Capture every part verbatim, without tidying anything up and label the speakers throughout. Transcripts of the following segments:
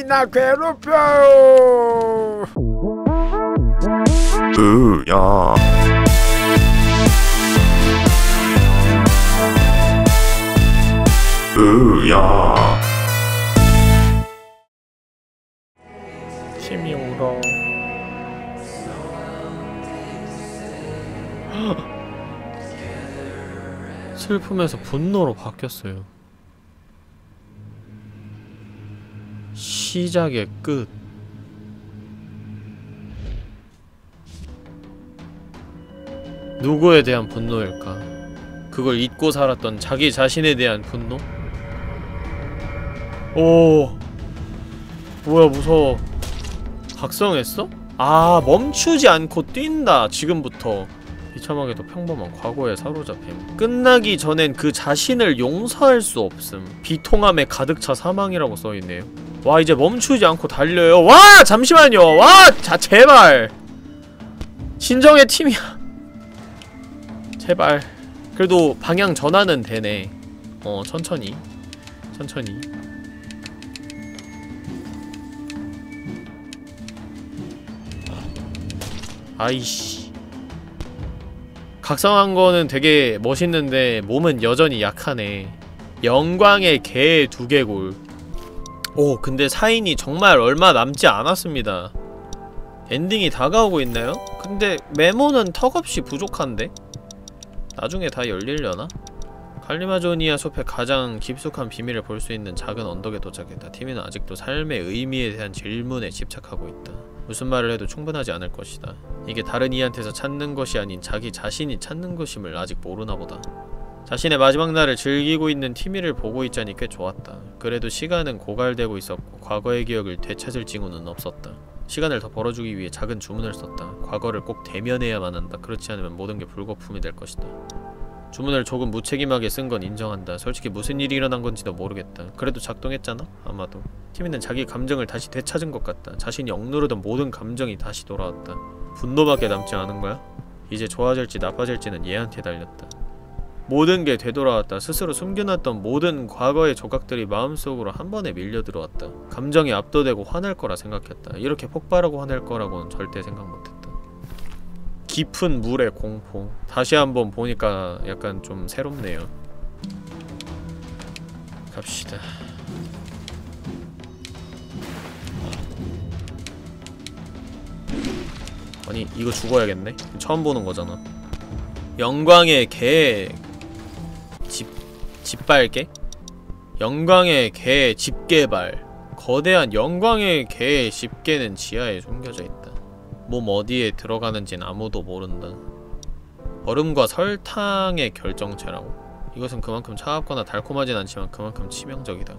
Speaker 1: 나 괴롭혀요.
Speaker 2: 으야. 으야.
Speaker 1: 팀이 울어.
Speaker 3: 슬픔에서 분노로 바뀌었어요. 시작의 끝. 누구에 대한 분노일까? 그걸 잊고 살았던 자기 자신에 대한 분노? 오, 뭐야, 무서워. 각성했어? 아, 멈추지 않고 뛴다. 지금부터. 비참하게도 평범한 과거에 사로잡힘. 끝나기 전엔 그 자신을 용서할 수 없음. 비통함에 가득 차 사망이라고 써있네요. 와, 이제 멈추지 않고 달려요. 와! 잠시만요. 와! 자, 제발. 진정의 팀이야. 제발. 그래도 방향 전환은 되네. 어, 천천히. 천천히. 아이씨. 각성한 거는 되게 멋있는데 몸은 여전히 약하네. 영광의 개 두개골. 오, 근데 사인이 정말 얼마 남지 않았습니다. 엔딩이 다가오고 있나요? 근데 메모는 턱없이 부족한데? 나중에 다 열리려나? 칼리마조니아 숲의 가장 깊숙한 비밀을 볼 수 있는 작은 언덕에 도착했다. 티미는 아직도 삶의 의미에 대한 질문에 집착하고 있다. 무슨 말을 해도 충분하지 않을 것이다. 이게 다른 이한테서 찾는 것이 아닌 자기 자신이 찾는 것임을 아직 모르나 보다. 자신의 마지막 날을 즐기고 있는 티미를 보고 있자니 꽤 좋았다. 그래도 시간은 고갈되고 있었고 과거의 기억을 되찾을 징후는 없었다. 시간을 더 벌어주기 위해 작은 주문을 썼다. 과거를 꼭 대면해야만 한다. 그렇지 않으면 모든 게 불거품이 될 것이다. 주문을 조금 무책임하게 쓴 건 인정한다. 솔직히 무슨 일이 일어난 건지도 모르겠다. 그래도 작동했잖아? 아마도. 티미는 자기 감정을 다시 되찾은 것 같다. 자신이 억누르던 모든 감정이 다시 돌아왔다. 분노밖에 남지 않은 거야? 이제 좋아질지 나빠질지는 얘한테 달렸다. 모든 게 되돌아왔다. 스스로 숨겨놨던 모든 과거의 조각들이 마음속으로 한 번에 밀려들어왔다. 감정이 압도되고 화날 거라 생각했다. 이렇게 폭발하고 화낼 거라고는 절대 생각 못했다. 깊은 물의 공포. 다시 한번 보니까 약간 좀 새롭네요. 갑시다. 아니, 이거 죽어야겠네? 처음 보는 거잖아. 영광의 개... 집... 집발개? 영광의 개 집게발. 거대한 영광의 개의 집게는 지하에 숨겨져 있다. 몸 어디에 들어가는진 아무도 모른다. 얼음과 설탕의 결정체라고? 이것은 그만큼 차갑거나 달콤하진 않지만 그만큼 치명적이다.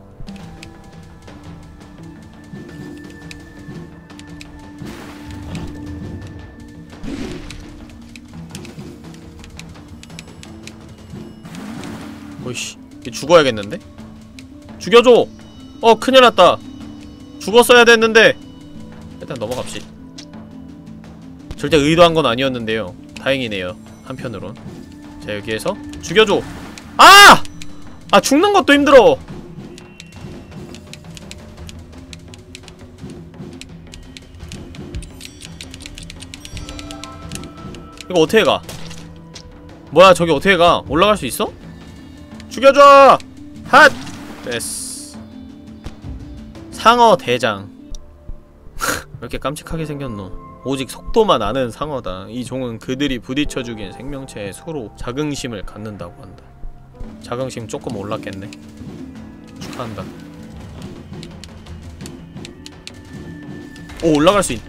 Speaker 3: 오이씨, 죽어야겠는데? 죽여줘! 어, 큰일났다. 죽었어야 됐는데. 일단 넘어갑시다. 절대 의도한 건 아니었는데요. 다행이네요. 한편으론. 자, 여기에서 죽여줘! 아! 아, 죽는 것도 힘들어! 이거 어떻게 가? 뭐야, 저기 어떻게 가? 올라갈 수 있어? 죽여줘! 핫! 됐어. 상어 대장. 왜 이렇게 깜찍하게 생겼노? 오직 속도만 아는 상어다. 이 종은 그들이 부딪혀 죽인 생명체의 수로 자긍심을 갖는다고 한다. 자긍심 조금 올랐겠네. 축하한다. 오, 올라갈 수 있...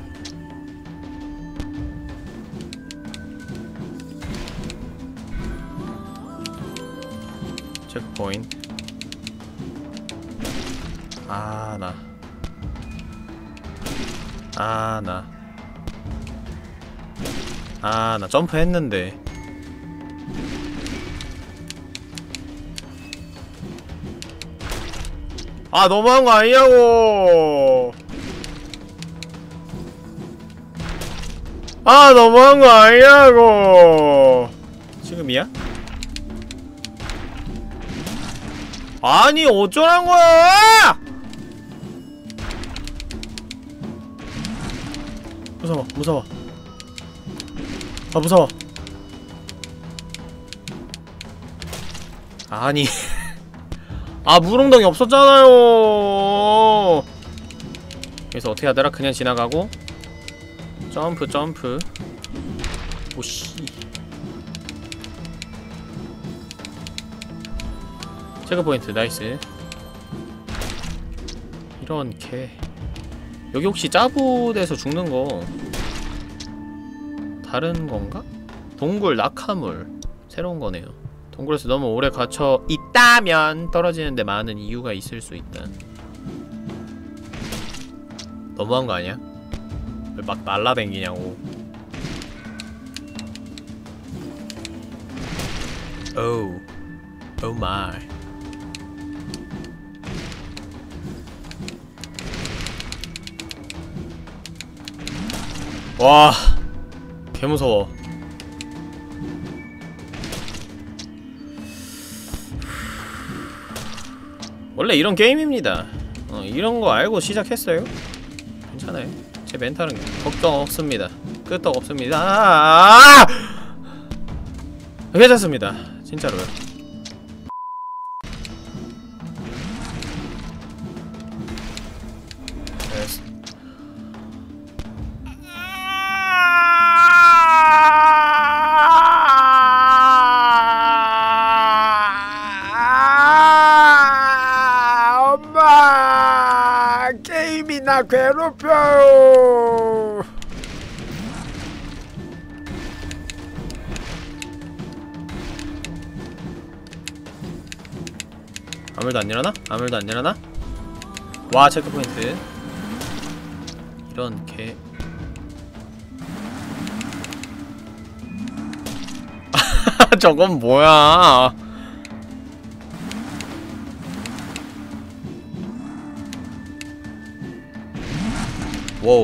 Speaker 3: 체크포인트. 아, 나. 아, 나. 아, 나 점프했는데. 아, 너무한 거 아니냐고! 아, 너무한 거 아니냐고! 지금이야? 아니, 어쩌란 거야! 무서워 무서워. 아 무서워. 아니 아 물웅덩이 없었잖아요. 그래서 어떻게 하더라? 그냥 지나가고 점프 점프. 오씨. 체크포인트 나이스. 이런 개. 여기 혹시 짜부대에서 죽는거 다른 건가? 동굴 낙하물 새로운 거네요. 동굴에서 너무 오래 갇혀 있다면 떨어지는데 많은 이유가 있을 수 있다. 너무한 거 아니야? 왜 막 날라댕기냐고. 오우 오 마이. 와 개무서워. 원래 이런 게임입니다. 어, 이런 거 알고 시작했어요. 괜찮아요. 제 멘탈은 걱정 없습니다. 끄떡 없습니다. 아! 괜찮습니다. 진짜로요. 됐어. 엄마! 게임이 나 괴롭혀요. 아무 일도 안 일어나? 아무 일도 안 일어나? 와 체크포인트. 이런 개. 저건 뭐야? 와우.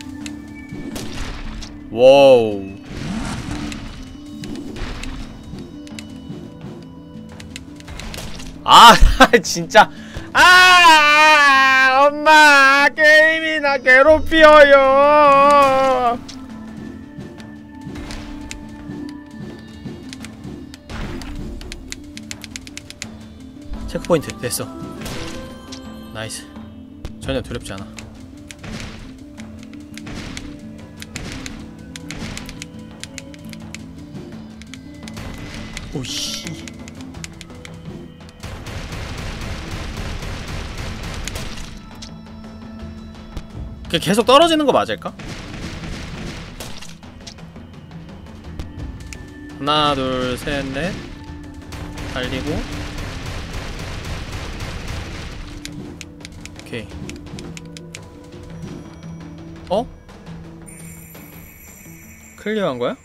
Speaker 3: 와우. 아 진짜. 아 엄마 게임이 나 괴롭혀요. 체크포인트 됐어. 나이스. 전혀 두렵지 않아. 오씨. 그 계속 떨어지는 거 맞을까? 하나 둘 셋 넷 달리고. 오케이. 어? 클리어한 거야?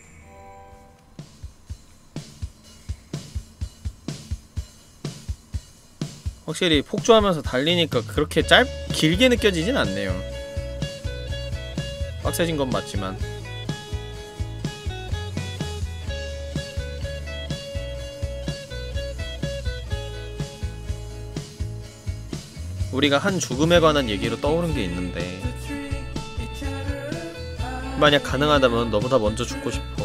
Speaker 3: 확실히 폭주하면서 달리니까 그렇게 짧, 길게 느껴지진 않네요. 빡세진 건 맞지만. 우리가 한 죽음에 관한 얘기로 떠오른 게 있는데, 만약 가능하다면 너보다 먼저 죽고 싶어.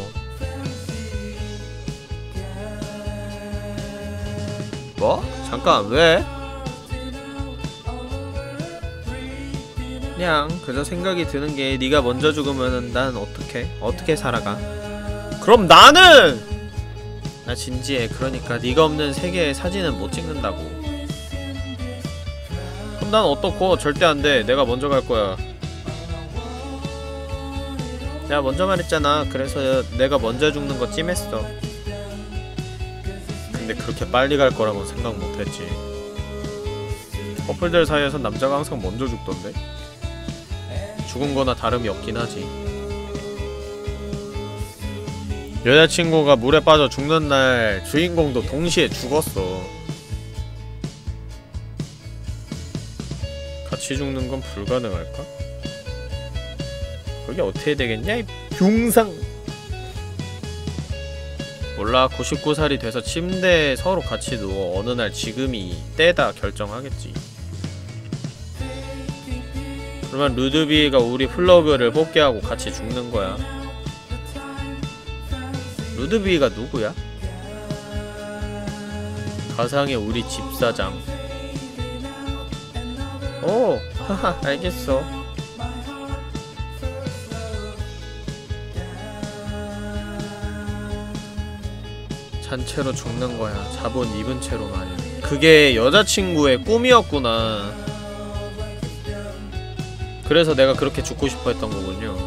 Speaker 3: 뭐? 잠깐 왜? 그냥 그저 생각이 드는 게 네가 먼저 죽으면은 난 어떻게? 어떻게 살아가? 그럼 나는! 나 진지해. 그러니까 네가 없는 세계의 사진은 못 찍는다고. 그럼 난 어떻고? 절대 안 돼. 내가 먼저 갈 거야. 내가 먼저 말했잖아. 그래서 내가 먼저 죽는 거 찜했어. 근데 그렇게 빨리 갈 거라고 생각 못했지. 커플들 사이에선 남자가 항상 먼저 죽던데? 죽은 거나 다름이 없긴 하지. 여자친구가 물에 빠져 죽는 날 주인공도 동시에 죽었어. 같이 죽는 건 불가능할까? 그게 어떻게 되겠냐 이 흉상. 몰라. 구십구 살이 돼서 침대에 서로 같이 누워 어느 날 지금이 때다 결정하겠지. 그러면 루드비가 우리 플러그를 뽑게 하고 같이 죽는 거야. 루드비가 누구야? 가상의 우리 집사장. 오! 하하, 알겠어. 잔채로 죽는 거야. 자본 입은 채로 말이야. 그게 여자친구의 꿈이었구나. 그래서 내가 그렇게 죽고 싶어 했던 거군요.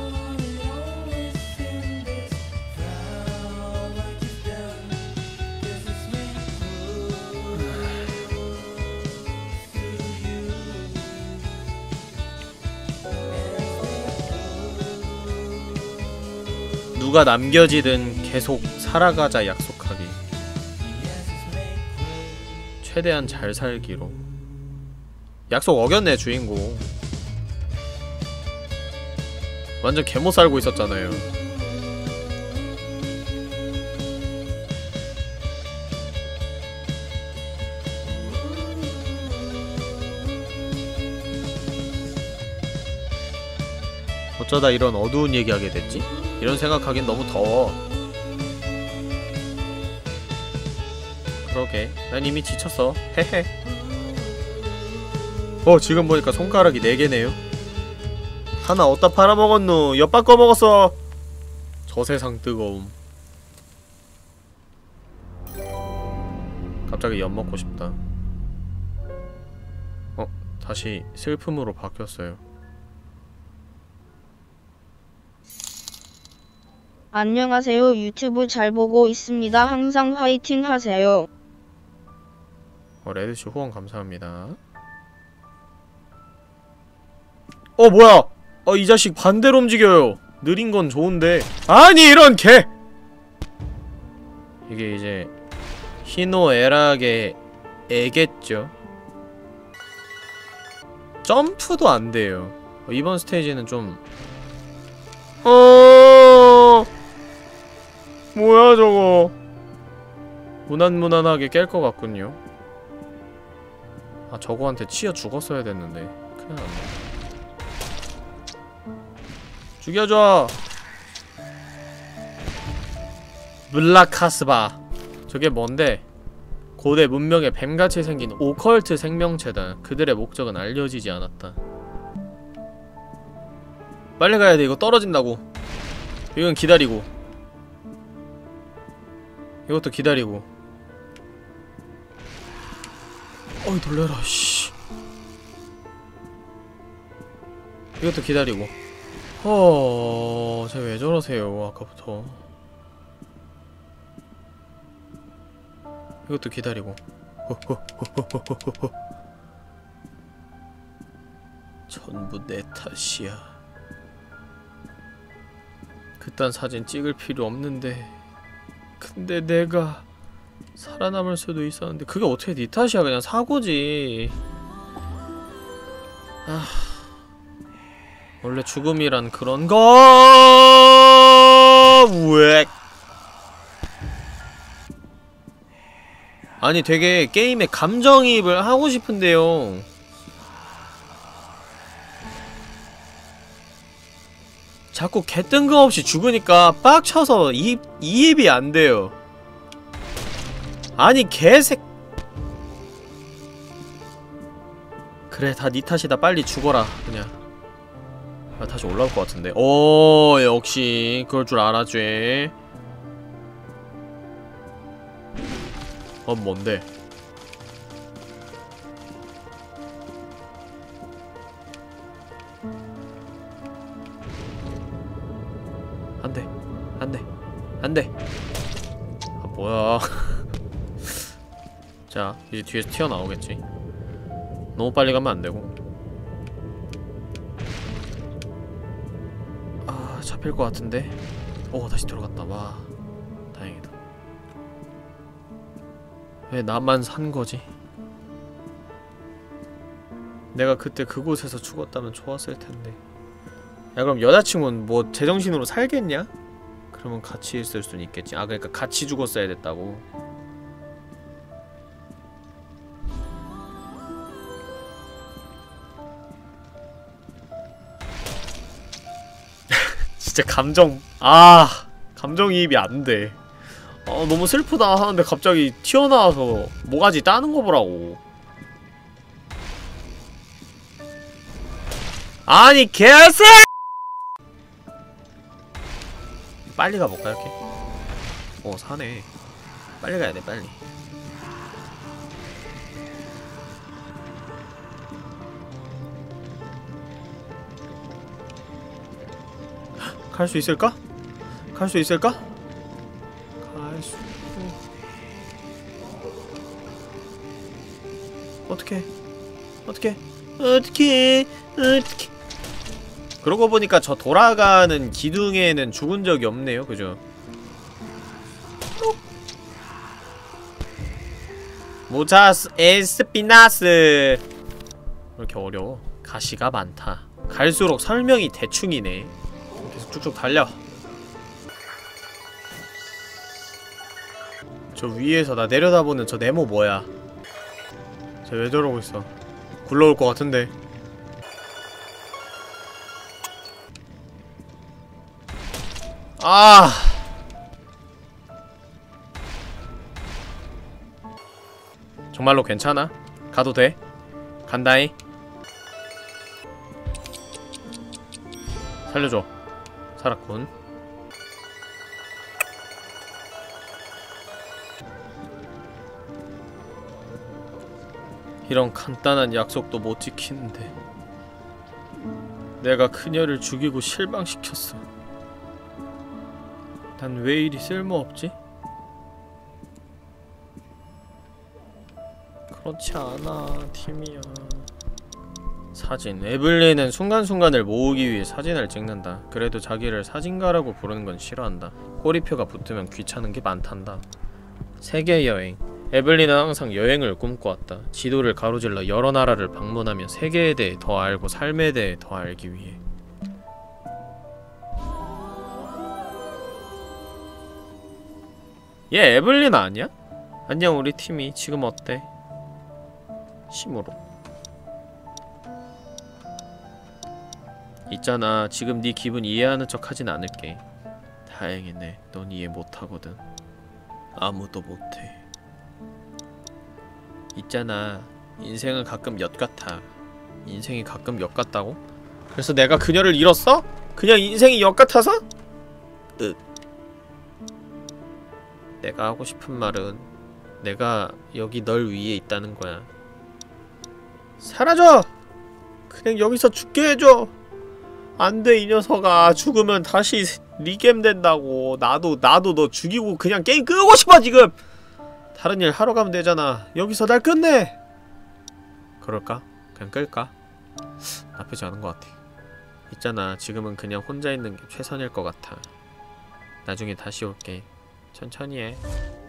Speaker 3: 누가 남겨지든 계속 살아가자 약속하기. 최대한 잘 살기로. 약속 어겼네 주인공. 완전 개못 살고 있었잖아요. 어쩌다 이런 어두운 얘기하게 됐지? 이런 생각하긴 너무 더워. 그러게, 난 이미 지쳤어. 헤헤. 어, 지금 보니까 손가락이 네 개네요. 하나 어디다 팔아먹었누? 엿 바꿔먹었어! 저 세상 뜨거움. 갑자기 엿 먹고 싶다. 어? 다시 슬픔으로 바뀌었어요.
Speaker 1: 안녕하세요. 유튜브 잘 보고 있습니다. 항상 화이팅 하세요.
Speaker 3: 어, 레드씨 후원 감사합니다. 어, 뭐야! 어, 이 자식 반대로 움직여요. 느린 건 좋은데. 아니, 이런 개! 이게 이제 히노에락의 애겠죠. 점프도 안 돼요. 어, 이번 스테이지는 좀 어 뭐야 저거. 무난무난하게 깰 것 같군요. 아, 저거한테 치여 죽었어야 됐는데 큰일 났네. 죽여줘! 블라카스바. 저게 뭔데? 고대 문명에 뱀같이 생긴 오컬트 생명체다. 그들의 목적은 알려지지 않았다. 빨리 가야돼. 이거 떨어진다고. 이건 기다리고. 이것도 기다리고. 어이 놀래라 씨. 이것도 기다리고. 허... 쟤 왜 저러세요 아까부터. 이것도 기다리고. 호호호호호호호. 전부 내 탓이야. 그딴 사진 찍을 필요 없는데. 근데 내가 살아남을 수도 있었는데 그게 어떻게 네 탓이야. 그냥 사고지. 아... 원래 죽음이란 그런 거. 우엑. 아니 되게 게임에 감정이입을 하고 싶은데요. 자꾸 개 뜬금없이 죽으니까 빡쳐서 이입, 이입이 안 돼요. 아니 개색. 그래 다 니 탓이다. 빨리 죽어라 그냥. 아, 다시 올라올 것 같은데. 오, 역시 그럴 줄 알았지. 어, 뭔데? 안 돼. 안 돼. 안 돼. 아, 뭐야. 자, 이제 뒤에서 튀어나오겠지. 너무 빨리 가면 안 되고. 잡힐 것 같은데? 오, 다시 들어갔다. 와, 다행이다. 왜 나만 산 거지? 내가 그때 그곳에서 죽었다면 좋았을 텐데. 야, 그럼 여자친구는 뭐 제정신으로 살겠냐? 그러면 같이 있을 수는 있겠지. 아, 그러니까 같이 죽었어야 됐다고. 진짜 감정 아 감정이입이 안돼. 아 너무 슬프다 하는데 갑자기 튀어나와서 모가지 따는 거 보라고. 아니 개새! 빨리 가볼까 이렇게? 어 사네. 빨리 가야돼 빨리. 갈 수 있을까? 갈 수 있을까? 갈 수... 어떡해 어떡해 어떡해 어떡해. 그러고 보니까 저 돌아가는 기둥에는 죽은 적이 없네요 그죠? 무차스 에스피나스. 왜 이렇게 어려워? 가시가 많다. 갈수록 설명이 대충이네. 계속 쭉쭉 달려. 저 위에서 나 내려다보는 저 네모 뭐야? 쟤 왜 저러고 있어? 굴러올 것 같은데. 아. 정말로 괜찮아? 가도 돼? 간다이. 살려줘. 살았군. 이런 간단한 약속도 못 지키는데 내가 그녀를 죽이고 실망시켰어. 난 왜 이리 쓸모없지? 그렇지 않아, 팀이야. 사진. 에블린은 순간순간을 모으기 위해 사진을 찍는다. 그래도 자기를 사진가라고 부르는 건 싫어한다. 꼬리표가 붙으면 귀찮은 게 많단다. 세계여행. 에블린은 항상 여행을 꿈꿔왔다. 지도를 가로질러 여러 나라를 방문하며 세계에 대해 더 알고 삶에 대해 더 알기 위해. 얘 에블린 아니야? 안녕 우리 팀이 지금 어때? 심으로. 있잖아 지금 네 기분 이해하는 척 하진 않을게. 다행이네. 넌 이해 못하거든. 아무도 못해. 있잖아 인생은 가끔 엿 같아. 인생이 가끔 엿 같다고? 그래서 내가 그녀를 잃었어? 그냥 인생이 엿 같아서? 으. 내가 하고 싶은 말은 내가 여기 널 위에 있다는 거야. 사라져! 그냥 여기서 죽게 해줘! 안돼 이 녀석아. 죽으면 다시 리겜 된다고. 나도 나도 너 죽이고 그냥 게임 끄고 싶어 지금! 다른 일 하러 가면 되잖아. 여기서 날 끝내! 그럴까? 그냥 끌까? 나쁘지 않은 것 같아. 있잖아 지금은 그냥 혼자 있는 게 최선일 것 같아. 나중에 다시 올게. 천천히 해.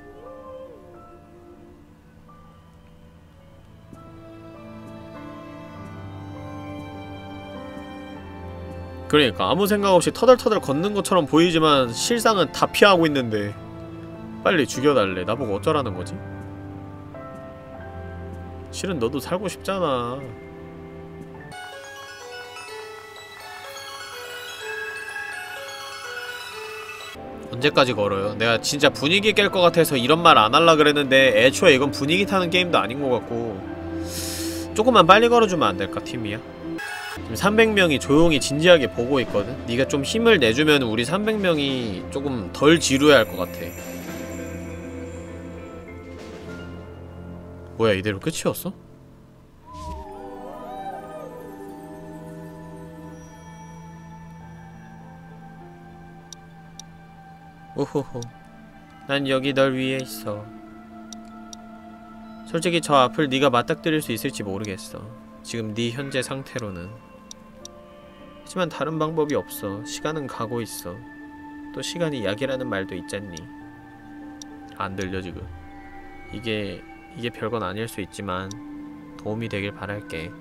Speaker 3: 그러니까 아무 생각 없이 터덜터덜 걷는 것처럼 보이지만 실상은 다 피하고 있는데 빨리 죽여달래. 나보고 어쩌라는 거지? 실은 너도 살고 싶잖아. 언제까지 걸어요? 내가 진짜 분위기 깰 것 같아서 이런 말 안 할라 그랬는데 애초에 이건 분위기 타는 게임도 아닌 것 같고 조금만 빨리 걸어주면 안 될까, 팀이야? 지금 삼백 명이 조용히 진지하게 보고 있거든? 네가 좀 힘을 내주면 우리 삼백 명이 조금 덜 지루해할 것 같아. 뭐야, 이대로 끝이었어? 오호호. 난 여기 널 위해 있어. 솔직히 저 앞을 네가 맞닥뜨릴 수 있을지 모르겠어. 지금 네 현재 상태로는. 하지만 다른 방법이 없어. 시간은 가고 있어. 또 시간이 약이라는 말도 있잖니. 안 들려 지금. 이게 이게 별건 아닐 수 있지만 도움이 되길 바랄게.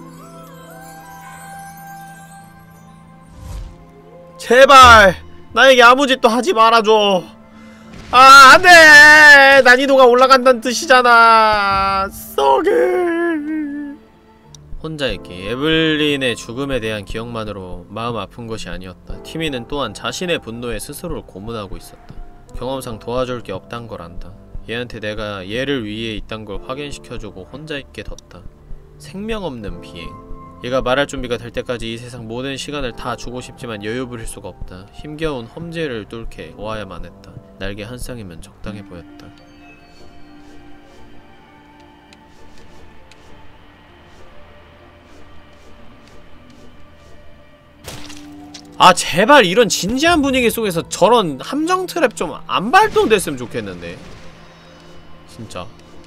Speaker 3: 제발! 나에게 아무 짓도 하지 말아줘. 아, 안돼! 난이도가 올라간다는 뜻이잖아. 썩을. 혼자있기. 에블린의 죽음에 대한 기억만으로 마음 아픈 것이 아니었다. 티미는 또한 자신의 분노에 스스로를 고문하고 있었다. 경험상 도와줄 게 없단 걸 안다. 얘한테 내가 얘를 위해 있단 걸 확인시켜주고 혼자있게 뒀다. 생명 없는 비행. 얘가 말할 준비가 될 때까지 이 세상 모든 시간을 다 주고 싶지만 여유 부릴 수가 없다. 힘겨운 험지를 뚫게 모아야만 했다. 날개 한 쌍이면 적당해 보였다. 아 제발 이런 진지한 분위기 속에서 저런 함정 트랩 좀 안 발동됐으면 좋겠는데 진짜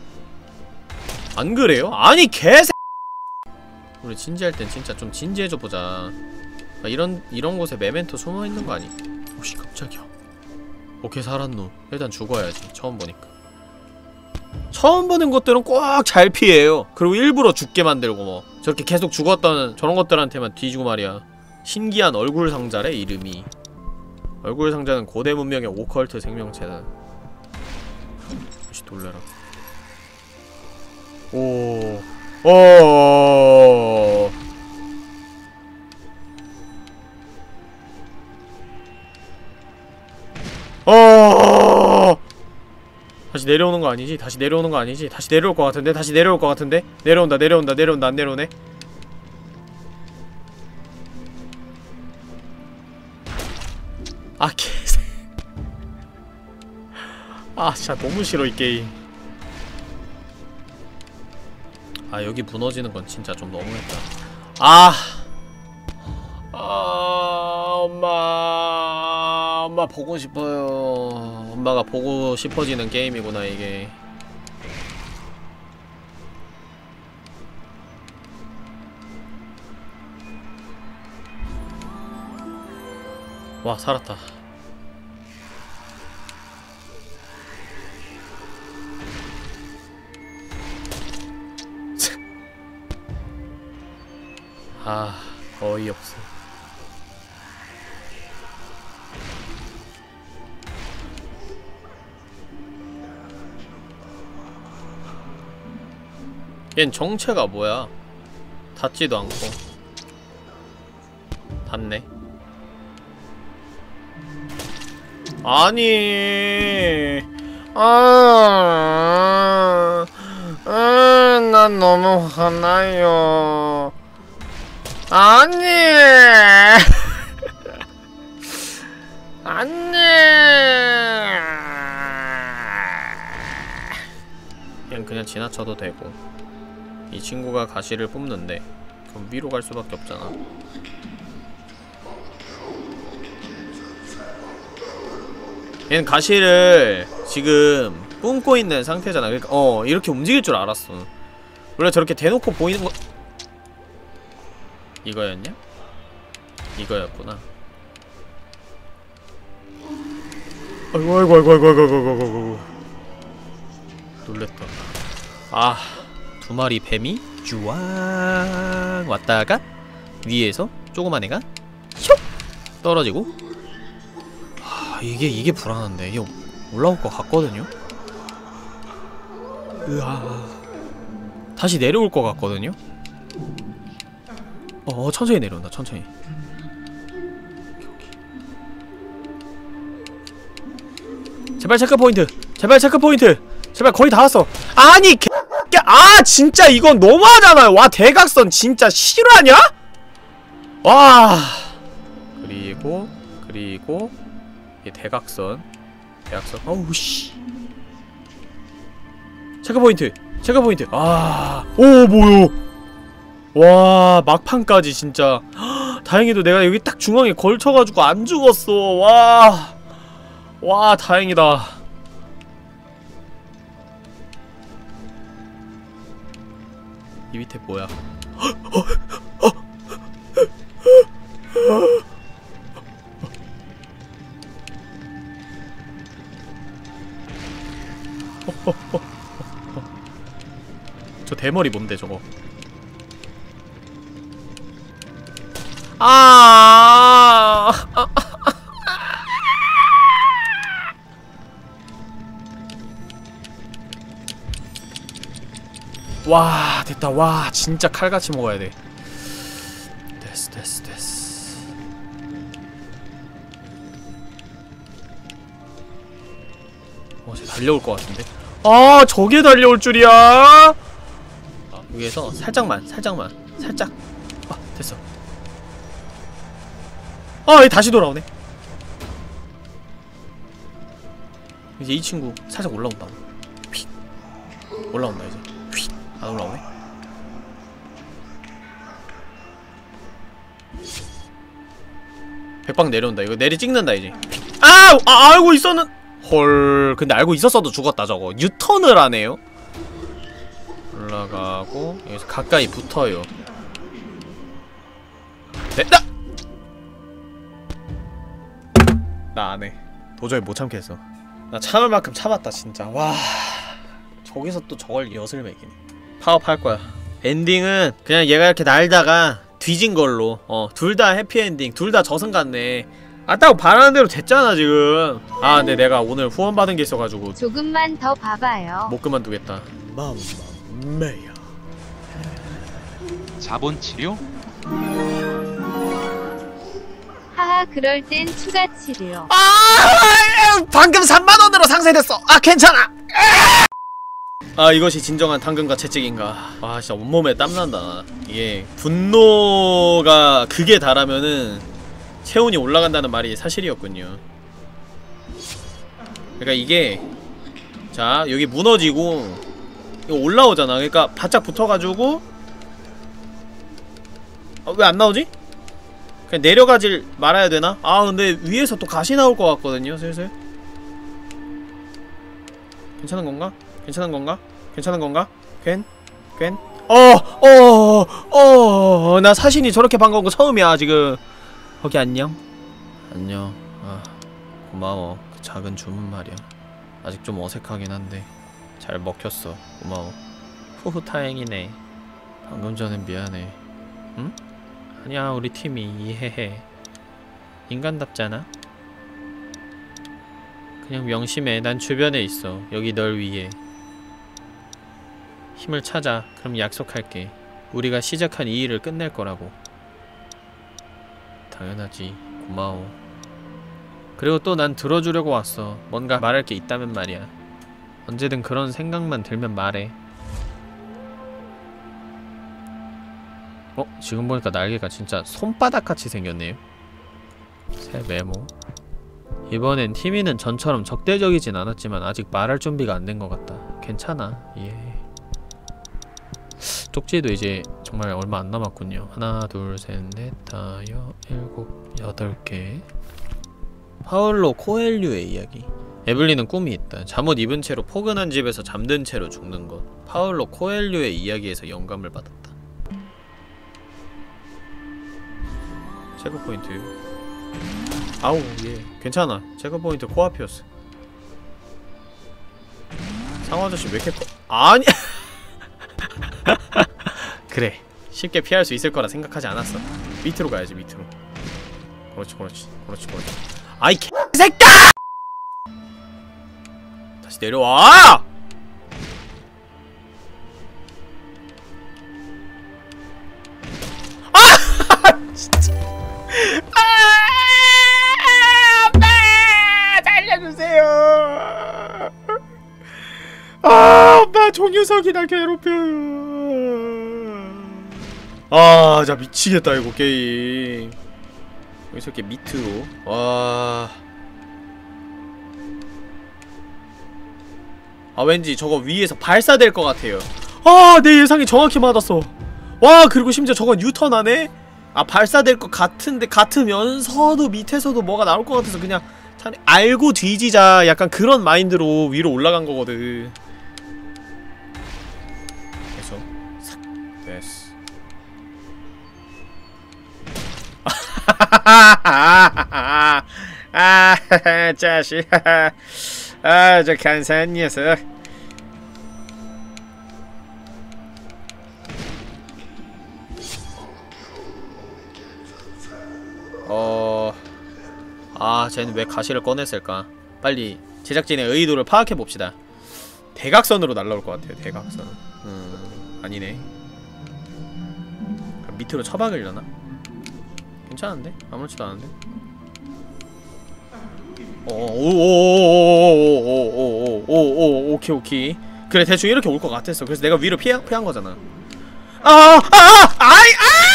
Speaker 3: 안 그래요? 아니 개새 우리 진지할 땐 진짜 좀 진지해져보자. 아, 이런 이런 곳에 메멘토 숨어있는 거 아니? 오씨 깜짝이야. 오케이 살았노. 일단 죽어야지. 처음 보니까 처음 보는 것들은 꼭 잘 피해요. 그리고 일부러 죽게 만들고 뭐 저렇게 계속 죽었던 저런 것들한테만 뒤지고 말이야. 신기한 얼굴 상자래 이름이. 얼굴 상자는 고대 문명의 오컬트 생명체다. 혹시 놀래라. 오, 어. 어. 다시 내려오는 거 아니지? 다시 내려오는 거 아니지? 다시 내려올 것 같은데? 다시 내려올 것 같은데? 내려온다, 내려온다, 내려온다, 안 내려오네? 아 개새 아 진짜 너무 싫어 이 게임. 아 여기 무너지는 건 진짜 좀 너무했다. 아, 아 엄마 엄마 보고 싶어요. 엄마가 보고 싶어지는 게임이구나 이게. 와 살았다. 아 어이없어. 얜 정체가 뭐야? 닿지도 않고. 닿네. 아니, 아, 아, 난 너무 화나요. 아니, 아니. 그냥 그냥 지나쳐도 되고. 이 친구가 가시를 뽑는데 그럼 위로 갈 수밖에 없잖아. 얘는 가시를 지금 뿜고 있는 상태잖아. 그러니까 어 이렇게 움직일 줄 알았어. 원래 저렇게 대놓고 보이는 거 이거였냐? 이거였구나. 아이고 아이고 아이고 아이고 아이고 아이고 아이고 놀랬다. 아, 두 마리 뱀이 쭈왕 왔다가 위에서 조그만 애가 슉 떨어지고. 아, 이게 이게 불안한데. 이거 올라올 것 같거든요. 으아. 다시 내려올 것 같거든요. 어, 천천히 내려온다. 천천히. 제발 체크 포인트. 제발 체크 포인트. 제발 거의 다 왔어. 아니 개. 아 진짜 이건 너무하잖아요. 와 대각선 진짜 실화냐? 와. 그리고 그리고 이게 대각선. 대각선. 어우 씨. 체크 포인트. 체크 포인트. 아. 오 뭐야? 와 막판까지 진짜. 헉, 다행히도 내가 여기 딱 중앙에 걸쳐가지고 안 죽었어. 와. 와 다행이다. 이 밑에 뭐야? 저 대머리 뭔데 저거? 아! 와 됐다. 와 진짜 칼같이 먹어야 돼. 됐어 됐어 됐어. 어 쟤 달려올 것 같은데. 아 저게 달려올 줄이야. 아, 위에서 살짝만 살짝만 살짝. 아 됐어. 아 얘 다시 돌아오네. 이제 이 친구 살짝 올라온다. 휙 올라온다 이제. 휙 안 올라오네. 백방 내려온다. 이거 내리 찍는다 이제. 아! 아 알고 있었는. 헐. 근데 알고 있었어도 죽었다 저거. 유턴을 하네요. 올라가고 여기서 가까이 붙어요. 됐다! 나 안해. 도저히 못 참겠어. 나 참을 만큼 참았다 진짜. 와 저기서 또 저걸 엿을 매기네. 파업할 거야. 엔딩은 그냥 얘가 이렇게 날다가 뒤진 걸로. 어 둘 다 해피엔딩. 둘 다 저승 같네. 아 딱 바라는 대로 됐잖아 지금. 아 근데 내가 오늘 후원 받은 게 있어가지고
Speaker 4: 조금만 더 봐봐요.
Speaker 3: 못 그만두겠다. 맘마메야.
Speaker 5: 자본 치료?
Speaker 4: 하하 그럴 땐 추가 치료.
Speaker 3: 아 방금 삼만 원으로 상세됐어. 아 괜찮아. 아 이것이 진정한 당근과 채찍인가. 아 진짜 온몸에 땀난다. 이게 분노가 극에 달하면은 체온이 올라간다는 말이 사실이었군요. 그러니까 이게 자 여기 무너지고 이거 올라오잖아. 그러니까 바짝 붙어가지고 아, 왜 안 나오지? 그냥 내려가질 말아야 되나? 아 근데 위에서 또 가시 나올 것 같거든요 슬슬. 괜찮은 건가? 괜찮은 건가? 괜찮은 건가? 괜? 괜? 어! 어! 어! 나 사신이 저렇게 반가운 거 처음이야 지금. 거기 안녕? 안녕. 아 고마워. 그 작은 주문 말이야. 아직 좀 어색하긴 한데 잘 먹혔어. 고마워. 후후 다행이네. 방금 전엔 미안해. 응? 아니야 우리 팀이 이해해. 인간답잖아? 그냥 명심해. 난 주변에 있어. 여기 널 위해. 힘을 찾아. 그럼 약속할게. 우리가 시작한 이 일을 끝낼 거라고. 당연하지. 고마워. 그리고 또 난 들어주려고 왔어. 뭔가 말할 게 있다면 말이야. 언제든 그런 생각만 들면 말해. 어? 지금 보니까 날개가 진짜 손바닥같이 생겼네요. 새 메모. 이번엔 티미는 전처럼 적대적이진 않았지만 아직 말할 준비가 안 된 것 같다. 괜찮아. 예. 쪽지도 이제 정말 얼마 안 남았군요. 하나, 둘, 셋, 넷, 다, 여, 일곱, 여덟 개. 파울로 코엘류의 이야기. 에블린은 꿈이 있다. 잠옷 입은 채로 포근한 집에서 잠든 채로 죽는 것. 파울로 코엘류의 이야기에서 영감을 받았다. 체크포인트. 아우 예 괜찮아. 체크포인트 코앞이었어. 상어아저씨 왜 이렇게 커? 아니 그래 쉽게 피할 수 있을 거라 생각하지 않았어. 밑으로 가야지 밑으로. 그렇지 그렇지 그렇지 그렇지. 아이 개새끼야! 다시 내려와! 아! 진짜 아! 엄마! 살려주세요! 아 엄마 저 녀석이 나 괴롭혀요. 아 진짜 미치겠다 이거 게임. 여기서 이렇게 밑으로. 와. 아 왠지 저거 위에서 발사될 것 같아요. 아 내 예상이 정확히 맞았어. 와 그리고 심지어 저건 유턴하네? 아 발사될 것 같은데 같으면서도 밑에서도 뭐가 나올 것 같아서 그냥 차라리 알고 뒤지자 약간 그런 마인드로 위로 올라간 거거든. 계속 싹 됐어. 아 자식. 아 저 간사한 녀석. 어... 아 쟤는 왜 가시를 꺼냈을까? 빨리 제작진의 의도를 파악해봅시다. 대각선으로 날라올 것 같아요. 대각선. 음... 아니네. 밑으로 처박으려나? 괜찮은데? 아무렇지도 않은데? 오오오오오오오오오오오오 오케이 오케이. 그래 대충 이렇게 올 것 같았어. 그래서 내가 위로 피한 피한 거잖아. 아아아 아이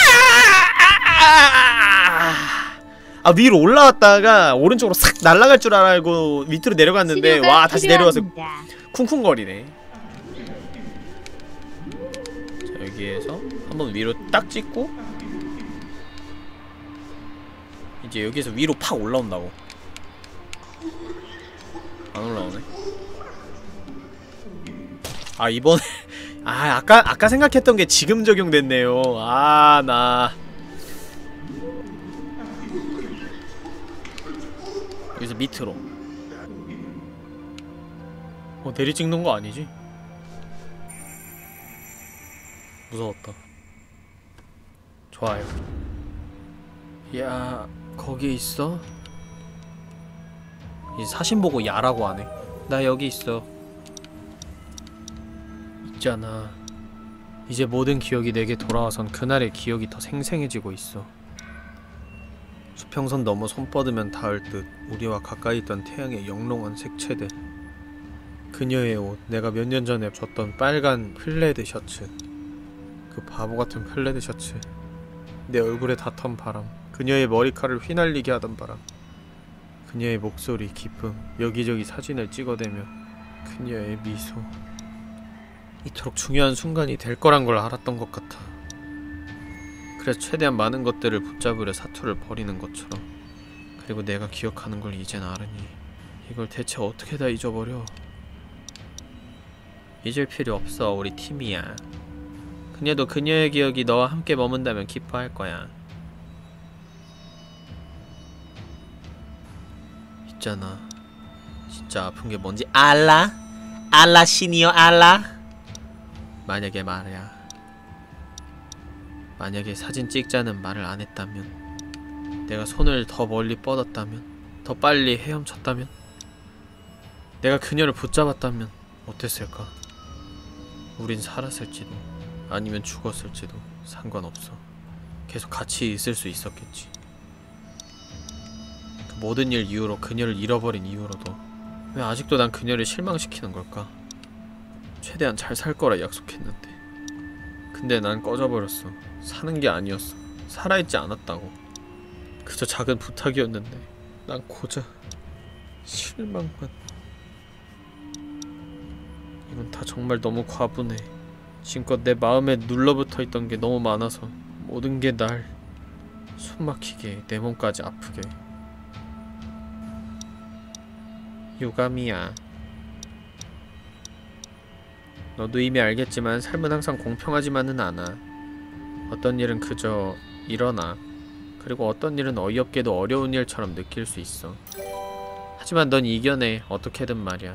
Speaker 3: 아 위로 올라왔다가 오른쪽으로 싹 날아갈 줄 알고 밑으로 내려갔는데 와 다시 내려와서 쿵쿵거리네. 자 여기에서 한번 위로 딱 찍고 이제 여기에서 위로 팍 올라온다고. 안 올라오네. 아 이번에 아 아까 아까 생각했던 게 지금 적용됐네요. 아 나 여기서 밑으로 어 내리 찍는 거 아니지? 무서웠다. 좋아요. 야 거기 있어? 이 사신 보고 야라고 하네. 나 여기 있어. 있잖아. 이제 모든 기억이 내게 돌아와선 그날의 기억이 더 생생해지고 있어. 수평선 넘어 손 뻗으면 닿을 듯 우리와 가까이 있던 태양의 영롱한 색채들. 그녀의 옷, 내가 몇 년 전에 줬던 빨간 플레드 셔츠. 그 바보같은 플레드 셔츠. 내 얼굴에 닿던 바람. 그녀의 머리카락을 휘날리게 하던 바람. 그녀의 목소리, 기쁨, 여기저기 사진을 찍어대며 그녀의 미소. 이토록 중요한 순간이 될 거란 걸 알았던 것 같아. 그래서 최대한 많은 것들을 붙잡으려 사투를 벌이는 것처럼. 그리고 내가 기억하는 걸 이젠 알으니 이걸 대체 어떻게 다 잊어버려. 잊을 필요 없어. 우리 팀이야. 그녀도 그녀의 기억이 너와 함께 머문다면 기뻐할 거야. 있잖아. 진짜 아픈 게 뭔지 알라? 알라 시니어 알라? 만약에 말이야. 만약에 사진 찍자는 말을 안 했다면, 내가 손을 더 멀리 뻗었다면, 더 빨리 헤엄쳤다면, 내가 그녀를 붙잡았다면 어땠을까? 우린 살았을지도 아니면 죽었을지도 상관없어. 계속 같이 있을 수 있었겠지. 그 모든 일 이후로, 그녀를 잃어버린 이후로도 왜 아직도 난 그녀를 실망시키는 걸까? 최대한 잘 살 거라 약속했는데. 근데 난 꺼져버렸어. 사는 게 아니었어. 살아있지 않았다고. 그저 작은 부탁이었는데 난 고작 실망만. 이건 다 정말 너무 과분해. 지금껏 내 마음에 눌러붙어있던 게 너무 많아서 모든 게 날 숨막히게, 내 몸까지 아프게. 유감이야. 너도 이미 알겠지만 삶은 항상 공평하지만은 않아. 어떤 일은 그저 일어나. 그리고 어떤 일은 어이없게도 어려운 일처럼 느낄 수 있어. 하지만 넌 이겨내. 어떻게든 말이야.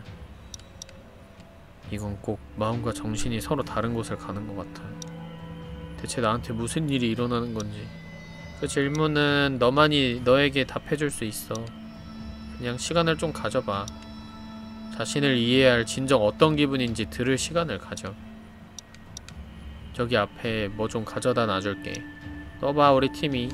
Speaker 3: 이건 꼭 마음과 정신이 서로 다른 곳을 가는 것 같아. 대체 나한테 무슨 일이 일어나는 건지. 그 질문은 너만이 너에게 답해줄 수 있어. 그냥 시간을 좀 가져봐. 자신을 이해할 진정 어떤 기분인지 들을 시간을 가져. 저기 앞에 뭐 좀 가져다 놔줄게. 떠봐 우리 팀이.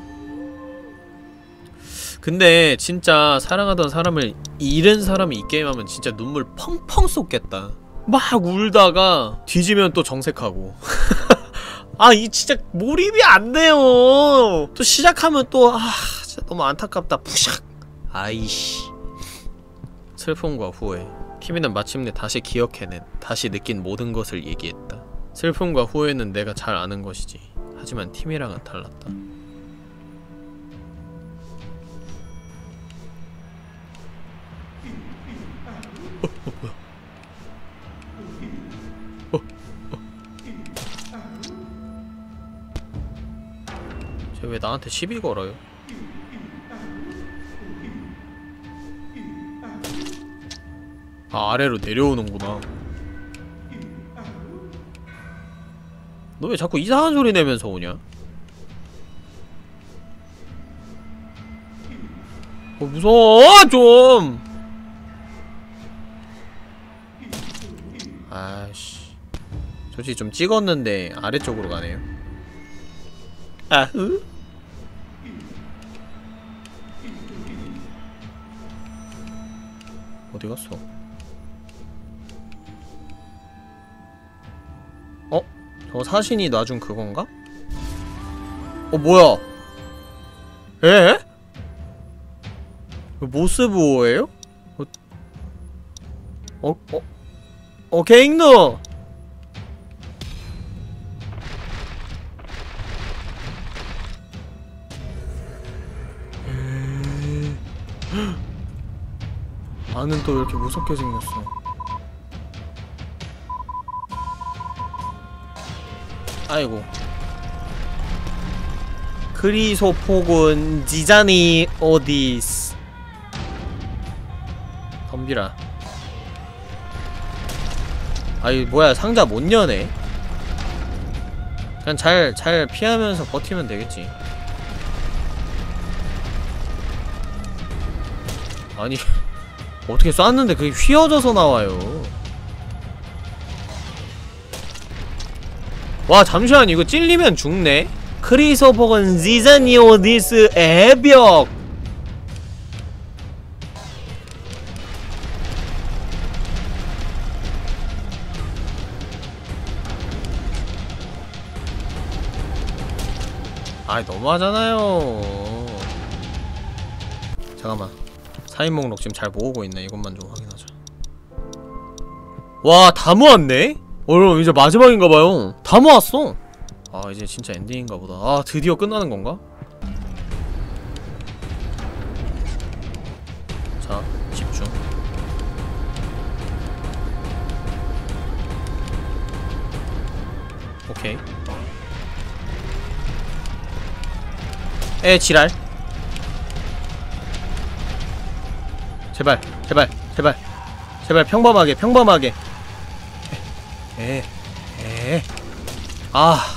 Speaker 3: 근데 진짜 사랑하던 사람을 잃은 사람이 이 게임하면 진짜 눈물 펑펑 쏟겠다. 막 울다가 뒤지면 또 정색하고. 아 이 진짜 몰입이 안 돼요. 또 시작하면 또 아 진짜 너무 안타깝다. 푸샥. 아이씨. 슬픔과 후회. 티미는 마침내 다시 기억해낸, 다시 느낀 모든 것을 얘기했다. 슬픔과 후회는 내가 잘 아는 것이지. 하지만 팀이랑은 달랐다. 어, 어, 뭐야? 어, 어. 쟤 왜 나한테 시비 걸어요? 아, 아래로 내려오는구나. 너 왜 자꾸 이상한 소리 내면서 오냐? 어, 무서워, 좀! 아이씨. 솔직히 좀 찍었는데 아래쪽으로 가네요. 아흐? 어디 갔어? 어? 저 사신이 놔준 그건가? 어 뭐야? 에? 모스부호예요? 어? 어? 어? 어 게잉노! 아는 또 왜 이렇게 무섭게 생겼어. 아이고. 크리소포군 지자니 오디스. 덤비라. 아이 뭐야 상자 못 여네. 그냥 잘 잘 피하면서 버티면 되겠지. 아니 어떻게 쐈는데 그게 휘어져서 나와요. 와 잠시만 이거 찔리면 죽네. 크리소포건 지자니오디스 애벽. 아이 너무하잖아요. 잠깐만 사인 목록 지금 잘 모으고 있네. 이것만 좀 확인하자. 와 다 모았네? 어 이제 마지막인가봐요. 다 모았어. 아 이제 진짜 엔딩인가보다. 아 드디어 끝나는 건가? 자 집중. 오케이. 에 지랄. 제발 제발 제발 제발 평범하게 평범하게. 에 에 아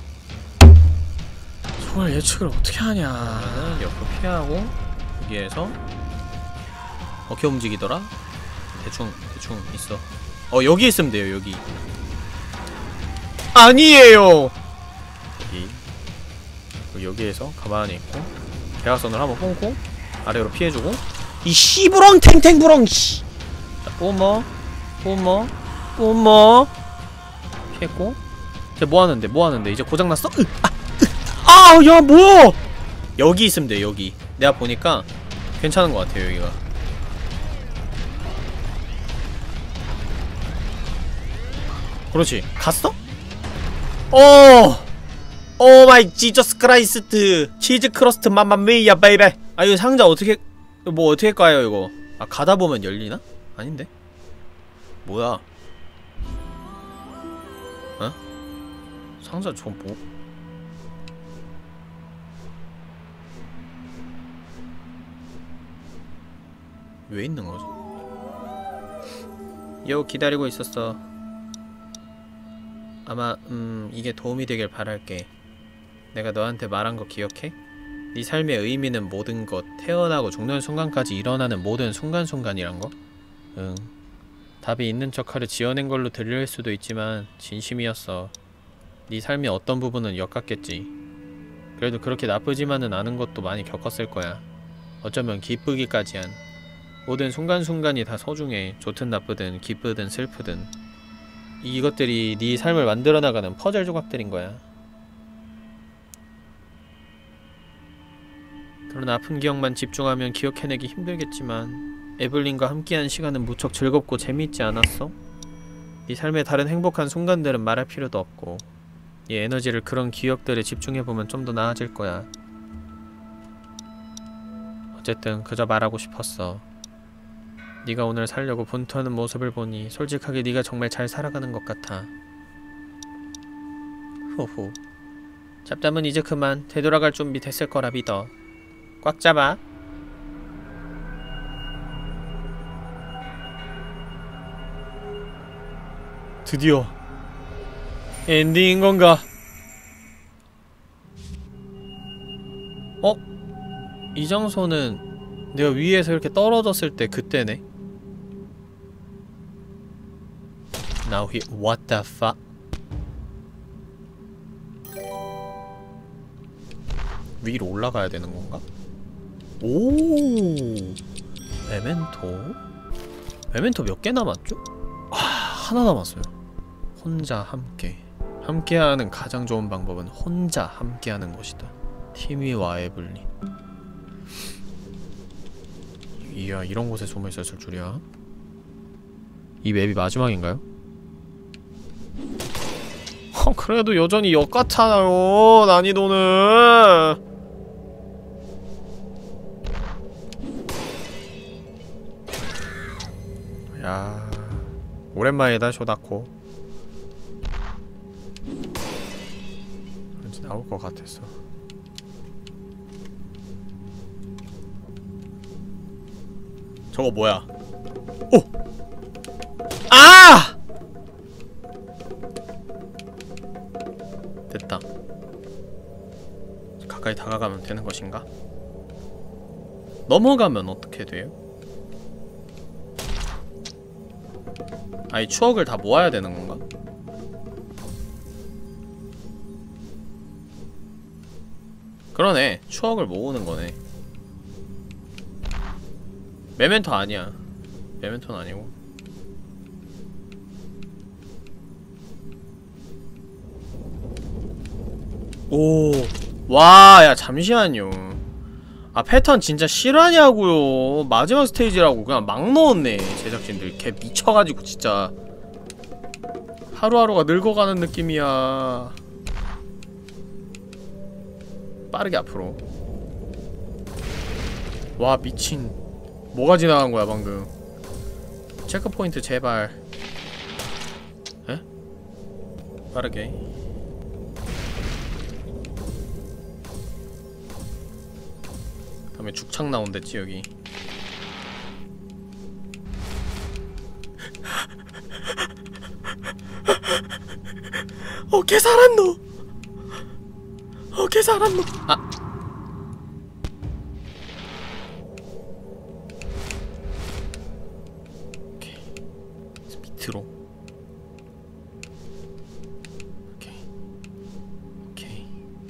Speaker 3: 저걸 예측을 어떻게 하냐. 옆으로 피하고 여기에서 어떻게 움직이더라? 대충 대충 있어. 어 여기 있으면 돼요. 여기 아니에요. 여기 여기에서 가만히 있고 대각선을 한번 뽕고 아래로 피해주고. 이 씨부렁 탱탱부렁 씨. 자 뿜어 뿜어 뿜어 피했고. 쟤 뭐하는데 뭐하는데 이제 고장났어? 으! 아! 으! 아! 야 뭐야! 여기 있으면 돼. 여기 내가 보니까 괜찮은 것 같아요. 여기가 그렇지. 갔어? 어! 오 마이 지저스 크라이스트. 치즈 크러스트 맘마미야 베이베. 아 이거 상자 어떻게 뭐 어떻게 까요 이거? 아 가다보면 열리나? 아닌데? 뭐야? 어? 상자 저 뭐? 왜 있는 거지? 요 기다리고 있었어. 아마 음 이게 도움이 되길 바랄게. 내가 너한테 말한 거 기억해? 네 삶의 의미는 모든 것, 태어나고 죽는 순간까지 일어나는 모든 순간순간이란 거? 응. 답이 있는 척하려 지어낸 걸로 들릴 수도 있지만 진심이었어. 네 삶의 어떤 부분은 엿같겠지. 그래도 그렇게 나쁘지만은 않은 것도 많이 겪었을 거야. 어쩌면 기쁘기까지 한. 모든 순간순간이 다 소중해. 좋든 나쁘든 기쁘든 슬프든. 이것들이 네 삶을 만들어나가는 퍼즐 조각들인 거야. 그런 아픈 기억만 집중하면 기억해내기 힘들겠지만 에블린과 함께한 시간은 무척 즐겁고 재미있지 않았어? 네 삶의 다른 행복한 순간들은 말할 필요도 없고 이 에너지를 그런 기억들에 집중해보면 좀 더 나아질 거야. 어쨌든 그저 말하고 싶었어. 네가 오늘 살려고 분투하는 모습을 보니 솔직하게 네가 정말 잘 살아가는 것 같아. 호호. 잡담은 이제 그만. 되돌아갈 준비 됐을 거라 믿어. 꽉 잡아. 드디어 엔딩인 건가? 어? 이 장소는 내가 위에서 이렇게 떨어졌을 때 그때네? Now he... What the fuck? 위로 올라가야 되는 건가? 오, 메멘토. 메멘토 몇 개 남았죠? 아, 하나 남았어요. 혼자 함께. 함께하는 가장 좋은 방법은 혼자 함께하는 것이다. 티미와의 분리. 이야, 이런 곳에 숨어있었을 줄이야. 이 맵이 마지막인가요? 어, 그래도 여전히 역 같잖아요, 난이도는. 야, 오랜만이다, 쇼다코. 왠지 나올 것 같았어. 저거 뭐야? 오! 아! 됐다. 가까이 다가가면 되는 것인가? 넘어가면 어떻게 돼요? 아이, 추억을 다 모아야 되는 건가? 그러네. 추억을 모으는 거네. 메멘토 아니야. 메멘토는 아니고. 오, 와, 야, 잠시만요. 아, 패턴 진짜 실화냐고요. 마지막 스테이지라고 그냥 막 넣었네, 제작진들. 걔 미쳐가지고 진짜 하루하루가 늙어가는 느낌이야. 빠르게 앞으로. 와, 미친. 뭐가 지나간 거야 방금. 체크포인트 제발. 에? 빠르게. 다음에 죽창 나온댔지 여기. 어, 걔 살았노. 어, 걔 살았노. 아. 오케이. 밑으로. 오케이. 오케이.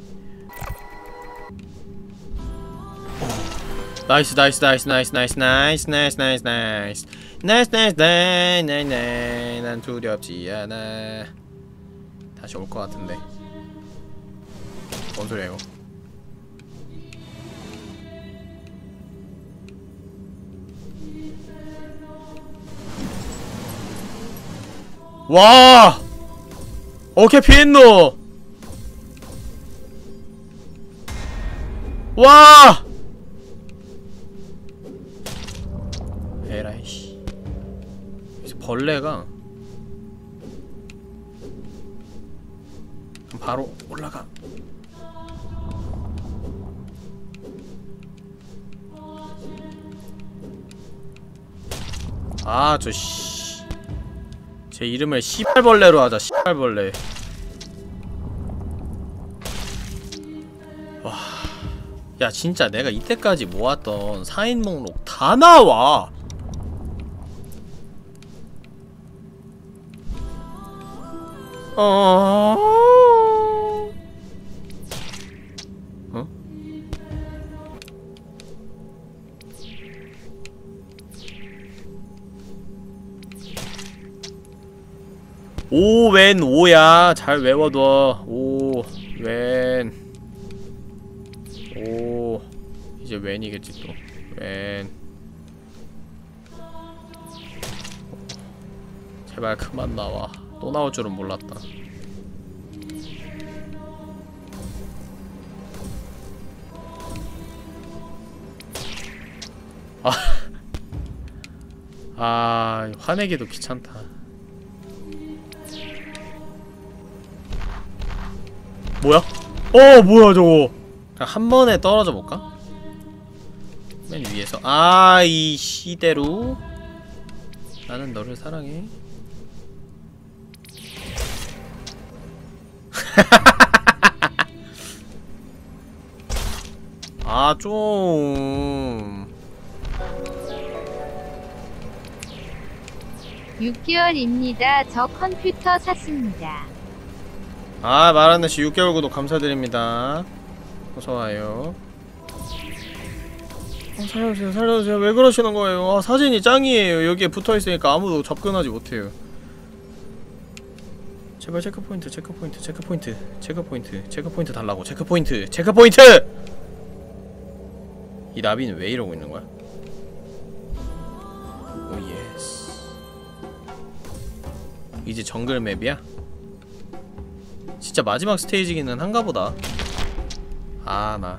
Speaker 3: 오. 나이스 나이스 나이스 나이스 나이스 나이스 나이스 나이스 나이스 나이스 나이스 나이스 나이스 나이스. 난 두렵지 않아. 다시 올 것 같은데. 뭔 소리야 이거. 와! 어케 피했노! 와! 에라이씨. 벌레가 바로 올라가. 아, 저 씨. 제 이름을 씨발벌레로 하자. 씨발벌레. 와. 야, 진짜 내가 이때까지 모았던 사인 목록 다 나와. 어... 어? 오, 웬, 오야. 잘 외워둬. 오, 웬. 오. 이제 웬이겠지, 또. 웬. 제발 그만 나와. 또 나올 줄은 몰랐다. 아. 아, 화내기도 귀찮다. 뭐야? 어, 뭐야 저거. 그냥 한 번에 떨어져 볼까? 맨 위에서. 아, 이 시대로. 나는 너를 사랑해. 아, 좀.
Speaker 4: 육 개월입니다. 저 컴퓨터 샀습니다.
Speaker 3: 아, 마라네씨 육 개월 구독 감사드립니다. 어서와요. 어, 살려주세요 살려주세요. 왜 그러시는 거예요? 아, 사진이 짱이에요. 여기에 붙어있으니까 아무도 접근하지 못해요. 제발 체크포인트 체크포인트 체크포인트 체크포인트 체크포인트 달라고. 체크포인트 체크포인트! 이 나비는 왜 이러고 있는 거야? 오 예스. 이제 정글 맵이야? 진짜 마지막 스테이지기는 한가 보다. 아, 나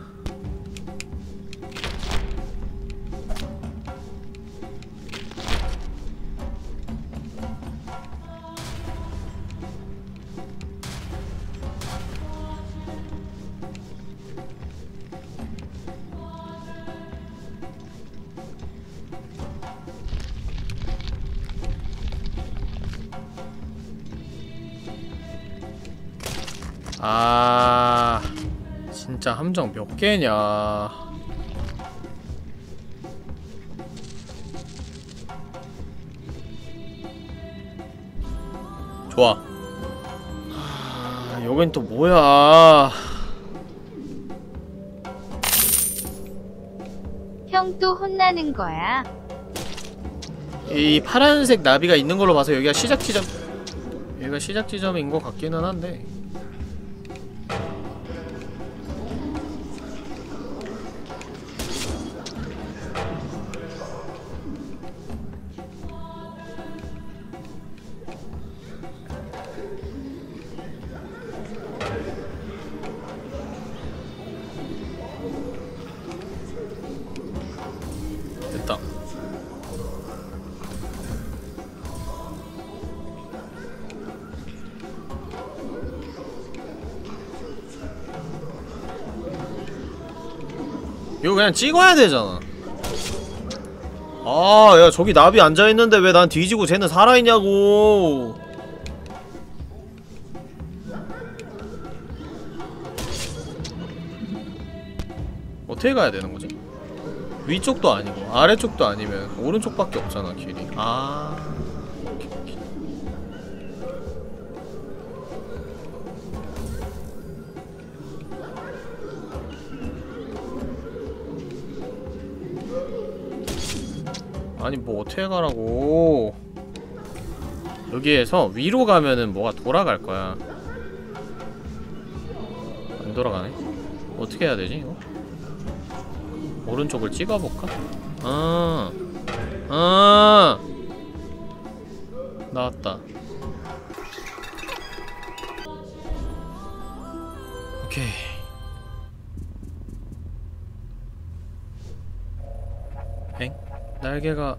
Speaker 3: 아... 진짜 함정 몇 개냐. 좋아. 하... 여긴 또 뭐야.
Speaker 4: 형 또 혼나는 거야.
Speaker 3: 이 파란색 나비가 있는 걸로 봐서 여기가 시작 지점, 여기가 시작 지점인 것 같기는 한데. 됐다. 이거 그냥 찍어야 되잖아. 아, 야, 저기 나비 앉아있는데 왜 난 뒤지고 쟤는 살아있냐고. 어떻게 가야 되는 거지? 위쪽도 아니고 아래쪽도 아니면 오른쪽밖에 없잖아, 길이. 아... 오케이, 오케이. 아니, 뭐 어떻게 가라고. 여기에서 위로 가면은 뭐가 돌아갈 거야. 안 돌아가네? 어떻게 해야 되지, 이거? 오른쪽을 찍어볼까? 아, 아, 나왔다. 오케이. 엥? 날개가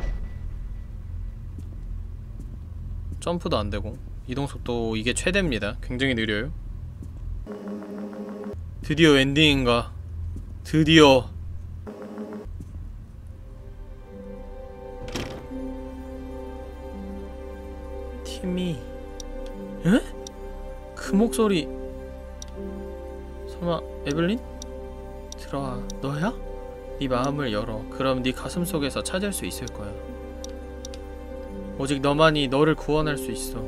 Speaker 3: 점프도 안 되고 이동속도 이게 최대입니다. 굉장히 느려요. 드디어 엔딩인가? 드디어. 팀이, 에? 그 목소리 설마 에블린? 들어와. 너야? 네 마음을 열어. 그럼 네 가슴 속에서 찾을 수 있을 거야. 오직 너만이 너를 구원할 수 있어.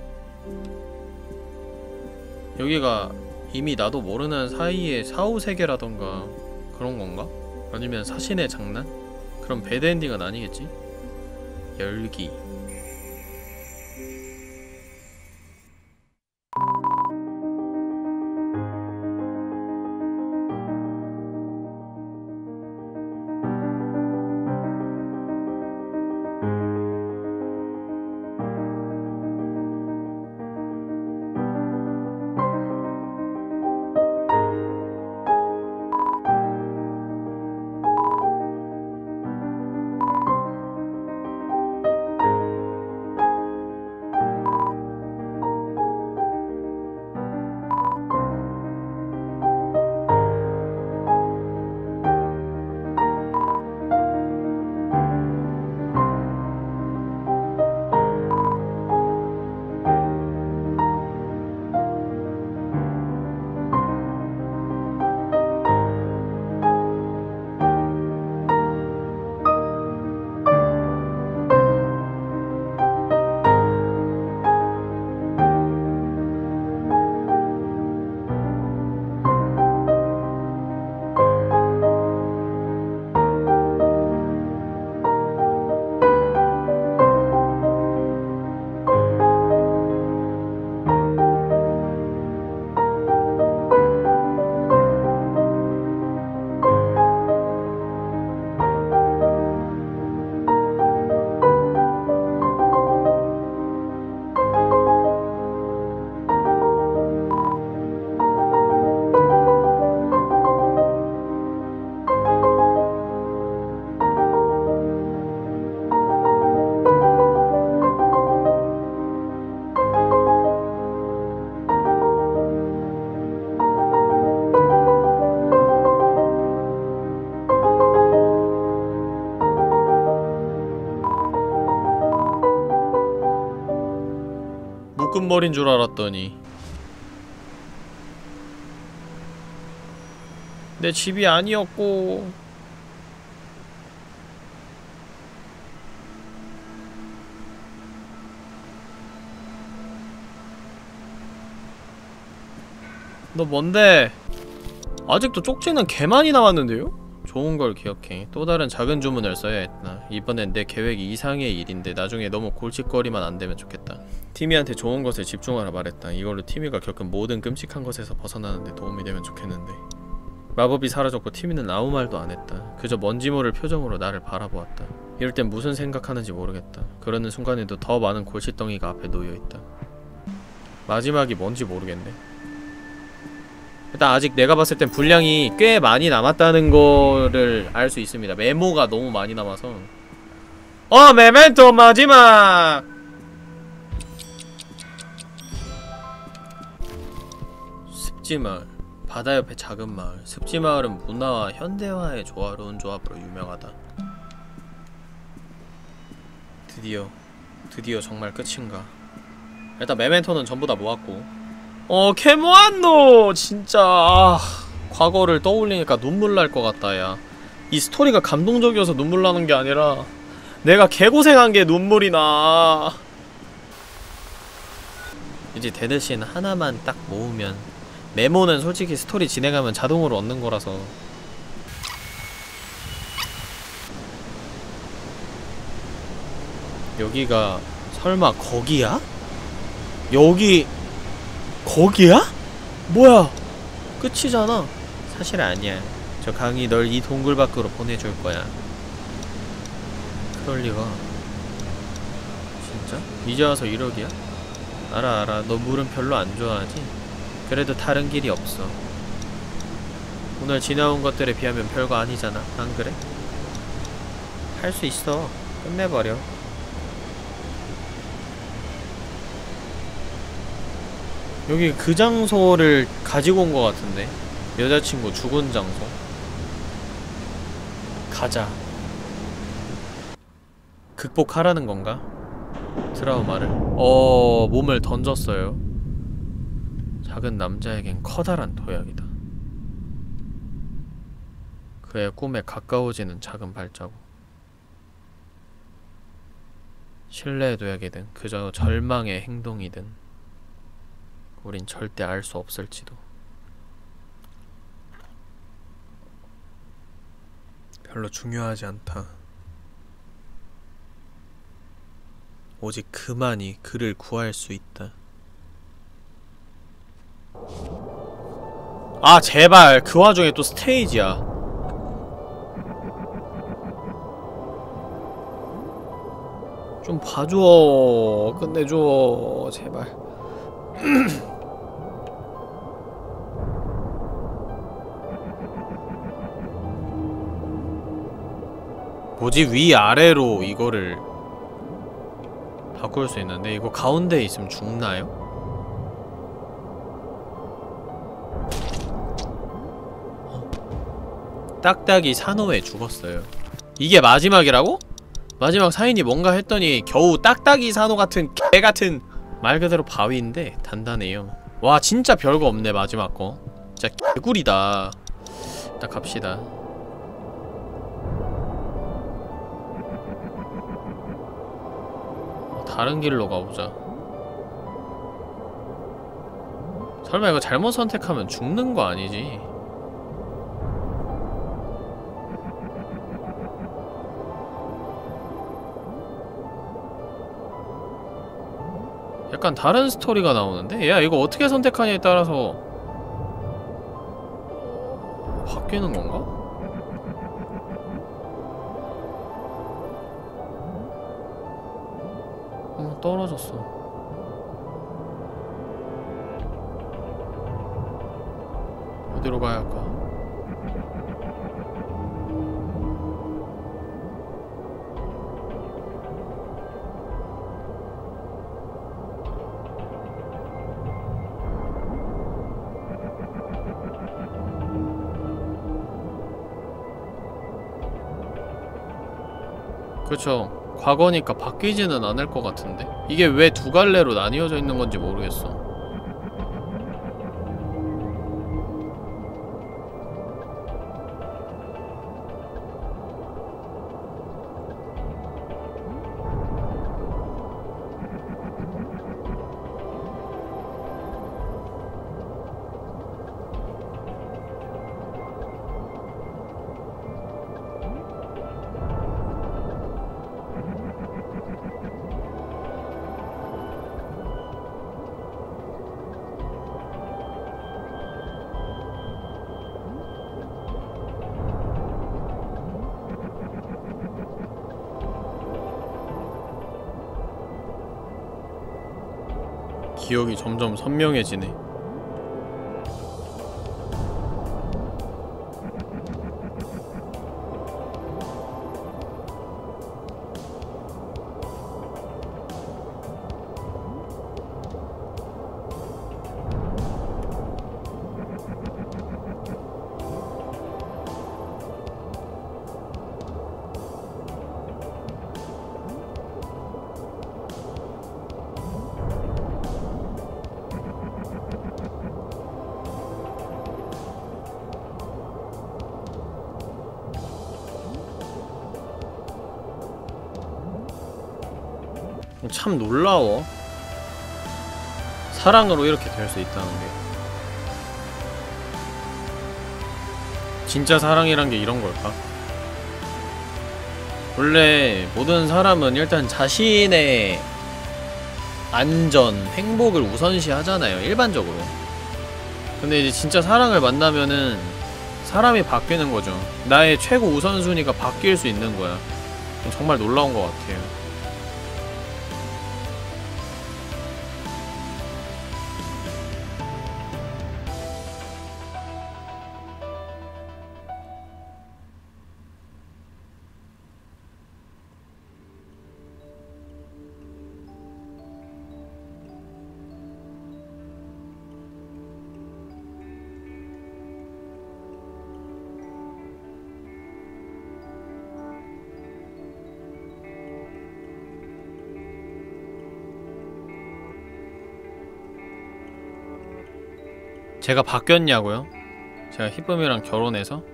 Speaker 3: 여기가 이미 나도 모르는 사이의 사후세계라던가 그런 건가? 아니면 사신의 장난? 그럼 배드엔딩은 아니겠지? 열기. 눈물인 줄 알았더니 내 집이 아니었고. 너 뭔데? 아직도 쪽지는 개 많이 남았는데요? 좋은 걸 기억해. 또 다른 작은 주문을 써야 했나. 이번엔 내 계획이 이상의 일인데 나중에 너무 골칫거리만 안 되면 좋겠다. 티미한테 좋은 것에 집중하라 말했다. 이걸로 티미가 겪은 모든 끔찍한 것에서 벗어나는데 도움이 되면 좋겠는데. 마법이 사라졌고 티미는 아무 말도 안 했다. 그저 뭔지 모를 표정으로 나를 바라보았다. 이럴 땐 무슨 생각하는지 모르겠다. 그러는 순간에도 더 많은 골칫덩이가 앞에 놓여있다. 마지막이 뭔지 모르겠네. 일단 아직 내가 봤을 땐 분량이 꽤 많이 남았다는 거를 알 수 있습니다. 메모가 너무 많이 남아서. 어! 메멘토 마지막! 습지마을. 바다 옆의 작은 마을. 습지마을은 문화와 현대화의 조화로운 조합으로 유명하다. 드디어 드디어 정말 끝인가. 일단 메멘토는 전부 다 모았고. 어, 캐모안노! 진짜 아, 과거를 떠올리니까 눈물 날 것 같다. 야, 이 스토리가 감동적이어서 눈물 나는 게 아니라 내가 개고생한 게 눈물이 나. 이제 데드씬 하나만 딱 모으면, 메모는 솔직히 스토리 진행하면 자동으로 얻는 거라서. 여기가 설마 거기야? 여기 거기야? 뭐야? 끝이잖아. 사실 아니야. 저 강이 널 이 동굴 밖으로 보내줄 거야. 그럴 리가. 진짜? 이제 와서 이러기야? 알아 알아. 너 물은 별로 안 좋아하지? 그래도 다른 길이 없어. 오늘 지나온 것들에 비하면 별거 아니잖아. 안 그래? 할 수 있어. 끝내버려. 여기 그 장소를 가지고 온 것 같은데. 여자친구 죽은 장소. 가자. 극복하라는 건가? 트라우마를? 어... 몸을 던졌어요. 작은 남자에겐 커다란 도약이다. 그의 꿈에 가까워지는 작은 발자국. 신뢰의 도약이든 그저 절망의 행동이든 우린 절대 알 수 없을지도. 별로 중요하지 않다. 오직 그만이 그를 구할 수 있다. 아 제발 그 와중에 또 스테이지야. 좀 봐줘. 끝내줘 제발. 뭐지? 위아래로 이거를 바꿀 수 있는데 이거 가운데에 있으면 죽나요? 딱딱이 산호에 죽었어요. 이게 마지막이라고? 마지막 사인이 뭔가 했더니 겨우 딱딱이 산호 같은 개같은, 말 그대로 바위인데 단단해요. 와 진짜 별거 없네 마지막 거. 진짜 개구리다. 딱 갑시다. 다른 길로 가보자. 설마 이거 잘못 선택하면 죽는 거 아니지? 약간 다른 스토리가 나오는데? 야 이거 어떻게 선택하냐에 따라서 바뀌는 건가? 어, 떨어졌어. 어디로 가야 할까? 그쵸. 과거니까 바뀌지는 않을 것 같은데? 이게 왜 두 갈래로 나뉘어져 있는 건지 모르겠어. 기억이 점점 선명해지네. 참 놀라워. 사랑으로 이렇게 될 수 있다는 게. 진짜 사랑이란 게 이런 걸까? 원래 모든 사람은 일단 자신의 안전, 행복을 우선시 하잖아요, 일반적으로. 근데 이제 진짜 사랑을 만나면은 사람이 바뀌는 거죠. 나의 최고 우선순위가 바뀔 수 있는 거야. 정말 놀라운 것 같아요. 제가 바뀌었냐고요? 제가 히쁨이랑 결혼해서?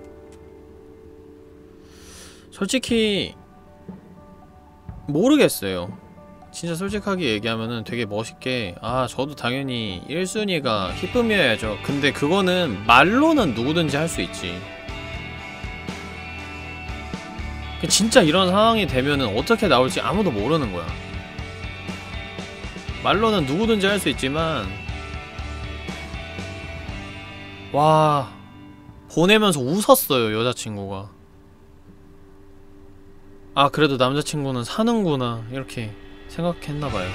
Speaker 3: 솔직히 모르겠어요. 진짜 솔직하게 얘기하면은 되게 멋있게, 아 저도 당연히 일 순위가 히쁨이어야죠. 근데 그거는 말로는 누구든지 할 수 있지. 진짜 이런 상황이 되면은 어떻게 나올지 아무도 모르는 거야. 말로는 누구든지 할 수 있지만, 와, 보내면서 웃었어요, 여자친구가. 아, 그래도 남자친구는 사는구나, 이렇게 생각했나봐요.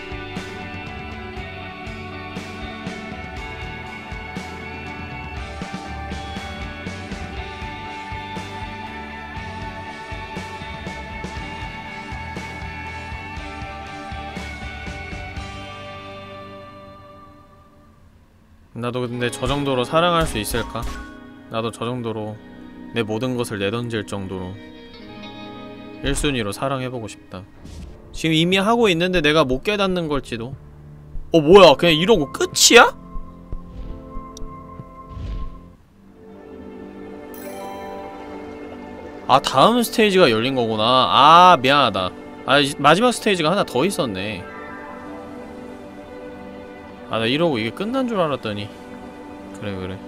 Speaker 3: 나도 근데 저 정도로 사랑할 수 있을까? 나도 저 정도로 내 모든 것을 내던질 정도로 일 순위로 사랑해보고 싶다. 지금 이미 하고 있는데 내가 못 깨닫는 걸지도. 어 뭐야, 그냥 이러고 끝이야? 아, 다음 스테이지가 열린 거구나. 아, 미안하다. 아, 마지막 스테이지가 하나 더 있었네. 아, 나 이러고 이게 끝난 줄 알았더니. 그래 그래.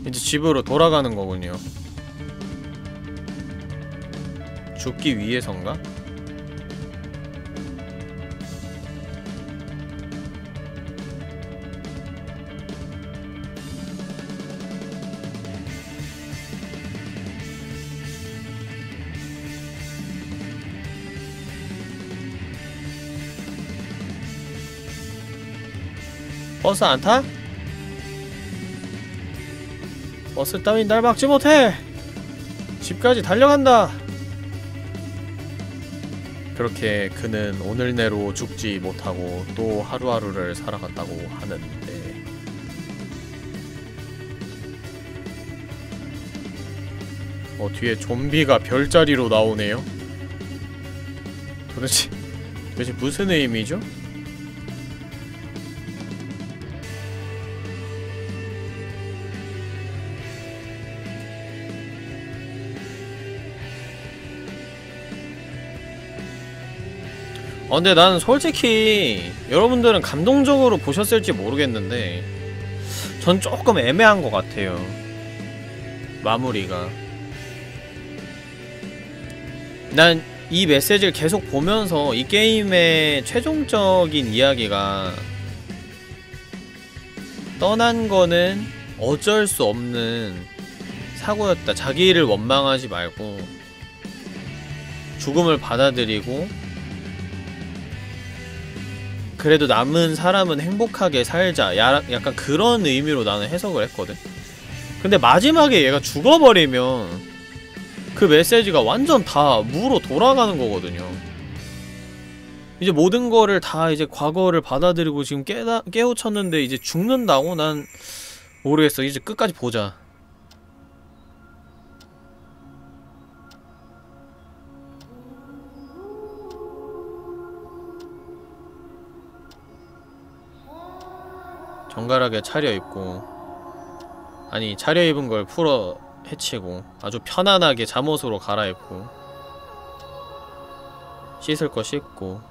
Speaker 3: 이제 집으로 돌아가는 거군요. 죽기 위해선가? 버스 안 타? 버스 따윈 날 막지 못해! 집까지 달려간다! 그렇게 그는 오늘 내로 죽지 못하고 또 하루하루를 살아갔다고 하는데, 어, 뒤에 좀비가 별자리로 나오네요? 도대체, 도대체 무슨 의미죠? 어, 근데 난 솔직히 여러분들은 감동적으로 보셨을지 모르겠는데 전 조금 애매한 것 같아요. 마무리가. 난 이 메시지를 계속 보면서 이 게임의 최종적인 이야기가 떠난 거는 어쩔 수 없는 사고였다. 자기를 원망하지 말고 죽음을 받아들이고 그래도 남은 사람은 행복하게 살자. 야, 약간 그런 의미로 나는 해석을 했거든. 근데 마지막에 얘가 죽어버리면 그 메시지가 완전 다 무로 돌아가는 거거든요. 이제 모든 거를 다 이제 과거를 받아들이고 지금 깨다, 깨우쳤는데 이제 죽는다고? 난 모르겠어. 이제 끝까지 보자. 정갈하게 차려입고, 아니 차려입은 걸 풀어 해치고 아주 편안하게 잠옷으로 갈아입고 씻을 거 씻고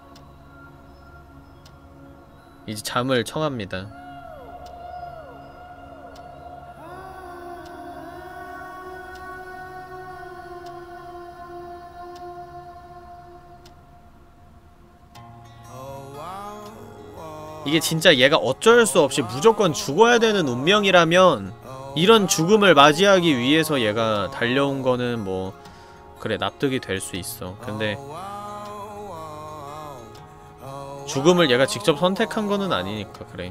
Speaker 3: 이제 잠을 청합니다. 이게 진짜 얘가 어쩔 수 없이 무조건 죽어야 되는 운명이라면 이런 죽음을 맞이하기 위해서 얘가 달려온 거는 뭐 그래 납득이 될 수 있어. 근데 죽음을 얘가 직접 선택한 거는 아니니까 그래.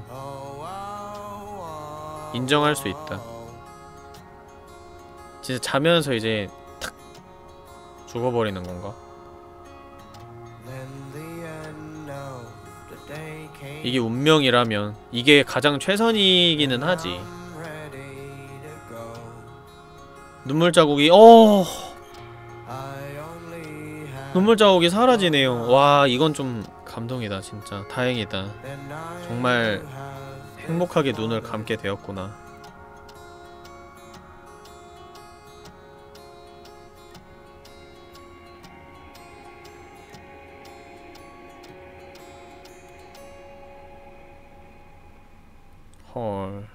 Speaker 3: 인정할 수 있다. 진짜 자면서 이제 탁 죽어버리는 건가? 이게 운명이라면 이게 가장 최선이기는 하지. 눈물 자국이 어 눈물 자국이 사라지네요. 와, 이건 좀 감동이다. 진짜 다행이다. 정말 행복하게 눈을 감게 되었구나. 헐.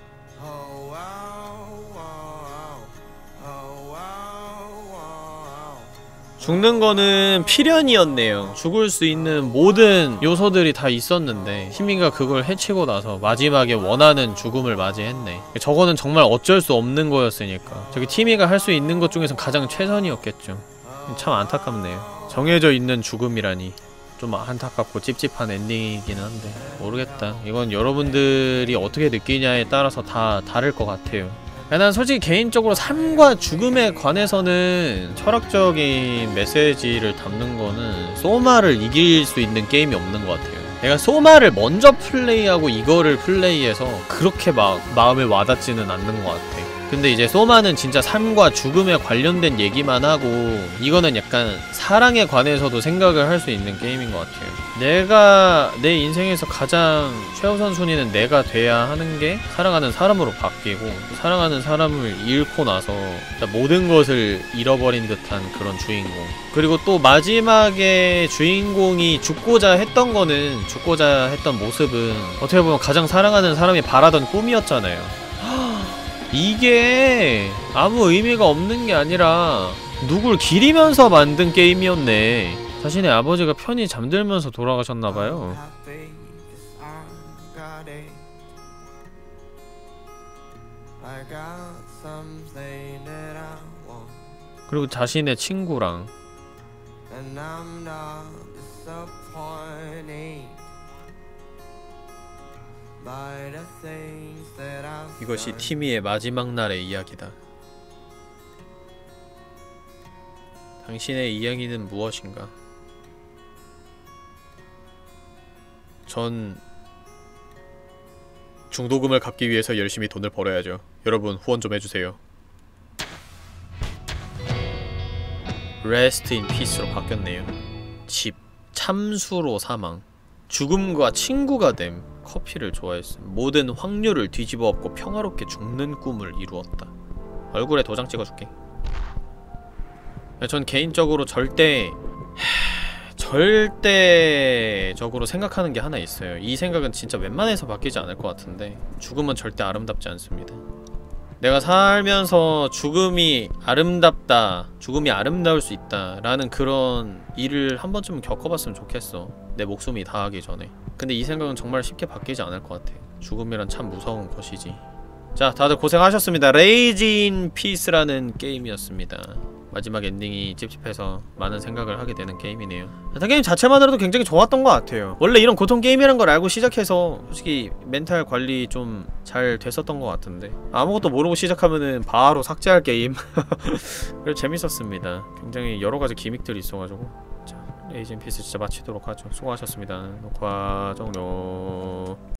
Speaker 3: 죽는 거는 필연이었네요. 죽을 수 있는 모든 요소들이 다 있었는데 시민가 그걸 해치고 나서 마지막에 원하는 죽음을 맞이했네. 저거는 정말 어쩔 수 없는 거였으니까. 저기 티미가 할 수 있는 것 중에서 가장 최선이었겠죠. 참 안타깝네요. 정해져 있는 죽음이라니. 좀 안타깝고 찝찝한 엔딩이긴 한데 모르겠다. 이건 여러분들이 어떻게 느끼냐에 따라서 다 다를 것 같아요. 난 솔직히 개인적으로 삶과 죽음에 관해서는 철학적인 메시지를 담는 거는 소마를 이길 수 있는 게임이 없는 것 같아요. 내가 소마를 먼저 플레이하고 이거를 플레이해서 그렇게 막 마음에 와닿지는 않는 것 같아. 근데 이제 소마는 진짜 삶과 죽음에 관련된 얘기만 하고 이거는 약간 사랑에 관해서도 생각을 할 수 있는 게임인 것 같아요. 내가 내 인생에서 가장 최우선 순위는 내가 돼야 하는 게 사랑하는 사람으로 바뀌고 사랑하는 사람을 잃고 나서 모든 것을 잃어버린 듯한 그런 주인공. 그리고 또 마지막에 주인공이 죽고자 했던 거는 죽고자 했던 모습은 어떻게 보면 가장 사랑하는 사람이 바라던 꿈이었잖아요. 이게 아무 의미가 없는 게 아니라 누굴 기리면서 만든 게임이었네. 자신의 아버지가 편히 잠들면서 돌아가셨나봐요. 그리고 자신의 친구랑 이것이 티미의 마지막 날의 이야기다. 당신의 이야기는 무엇인가? 전 중도금을 갚기 위해서 열심히 돈을 벌어야죠. 여러분 후원 좀 해주세요. Rest in Peace로 바뀌었네요. 집, 참수로 사망, 죽음과 친구가 됨, 커피를 좋아했음, 모든 확률을 뒤집어 엎고 평화롭게 죽는 꿈을 이루었다. 얼굴에 도장 찍어줄게. 전 개인적으로 절대 절대적으로 생각하는 게 하나 있어요. 이 생각은 진짜 웬만해서 바뀌지 않을 것 같은데, 죽음은 절대 아름답지 않습니다. 내가 살면서 죽음이 아름답다, 죽음이 아름다울 수 있다 라는 그런 일을 한 번쯤은 겪어봤으면 좋겠어. 내 목숨이 다하기 전에. 근데 이 생각은 정말 쉽게 바뀌지 않을 것 같아. 죽음이란 참 무서운 것이지. 자, 다들 고생하셨습니다. 레이지 인 피스라는 게임이었습니다. 마지막 엔딩이 찝찝해서 많은 생각을 하게 되는 게임이네요. 일단 게임 자체만으로도 굉장히 좋았던 것 같아요. 원래 이런 고통 게임이란 걸 알고 시작해서 솔직히 멘탈 관리 좀 잘 됐었던 것 같은데, 아무것도 모르고 시작하면은 바로 삭제할 게임. 그래서 재밌었습니다. 굉장히 여러가지 기믹들이 있어가지고. 자, 레이지 인 피스 진짜 마치도록 하죠. 수고하셨습니다. 녹화 종료.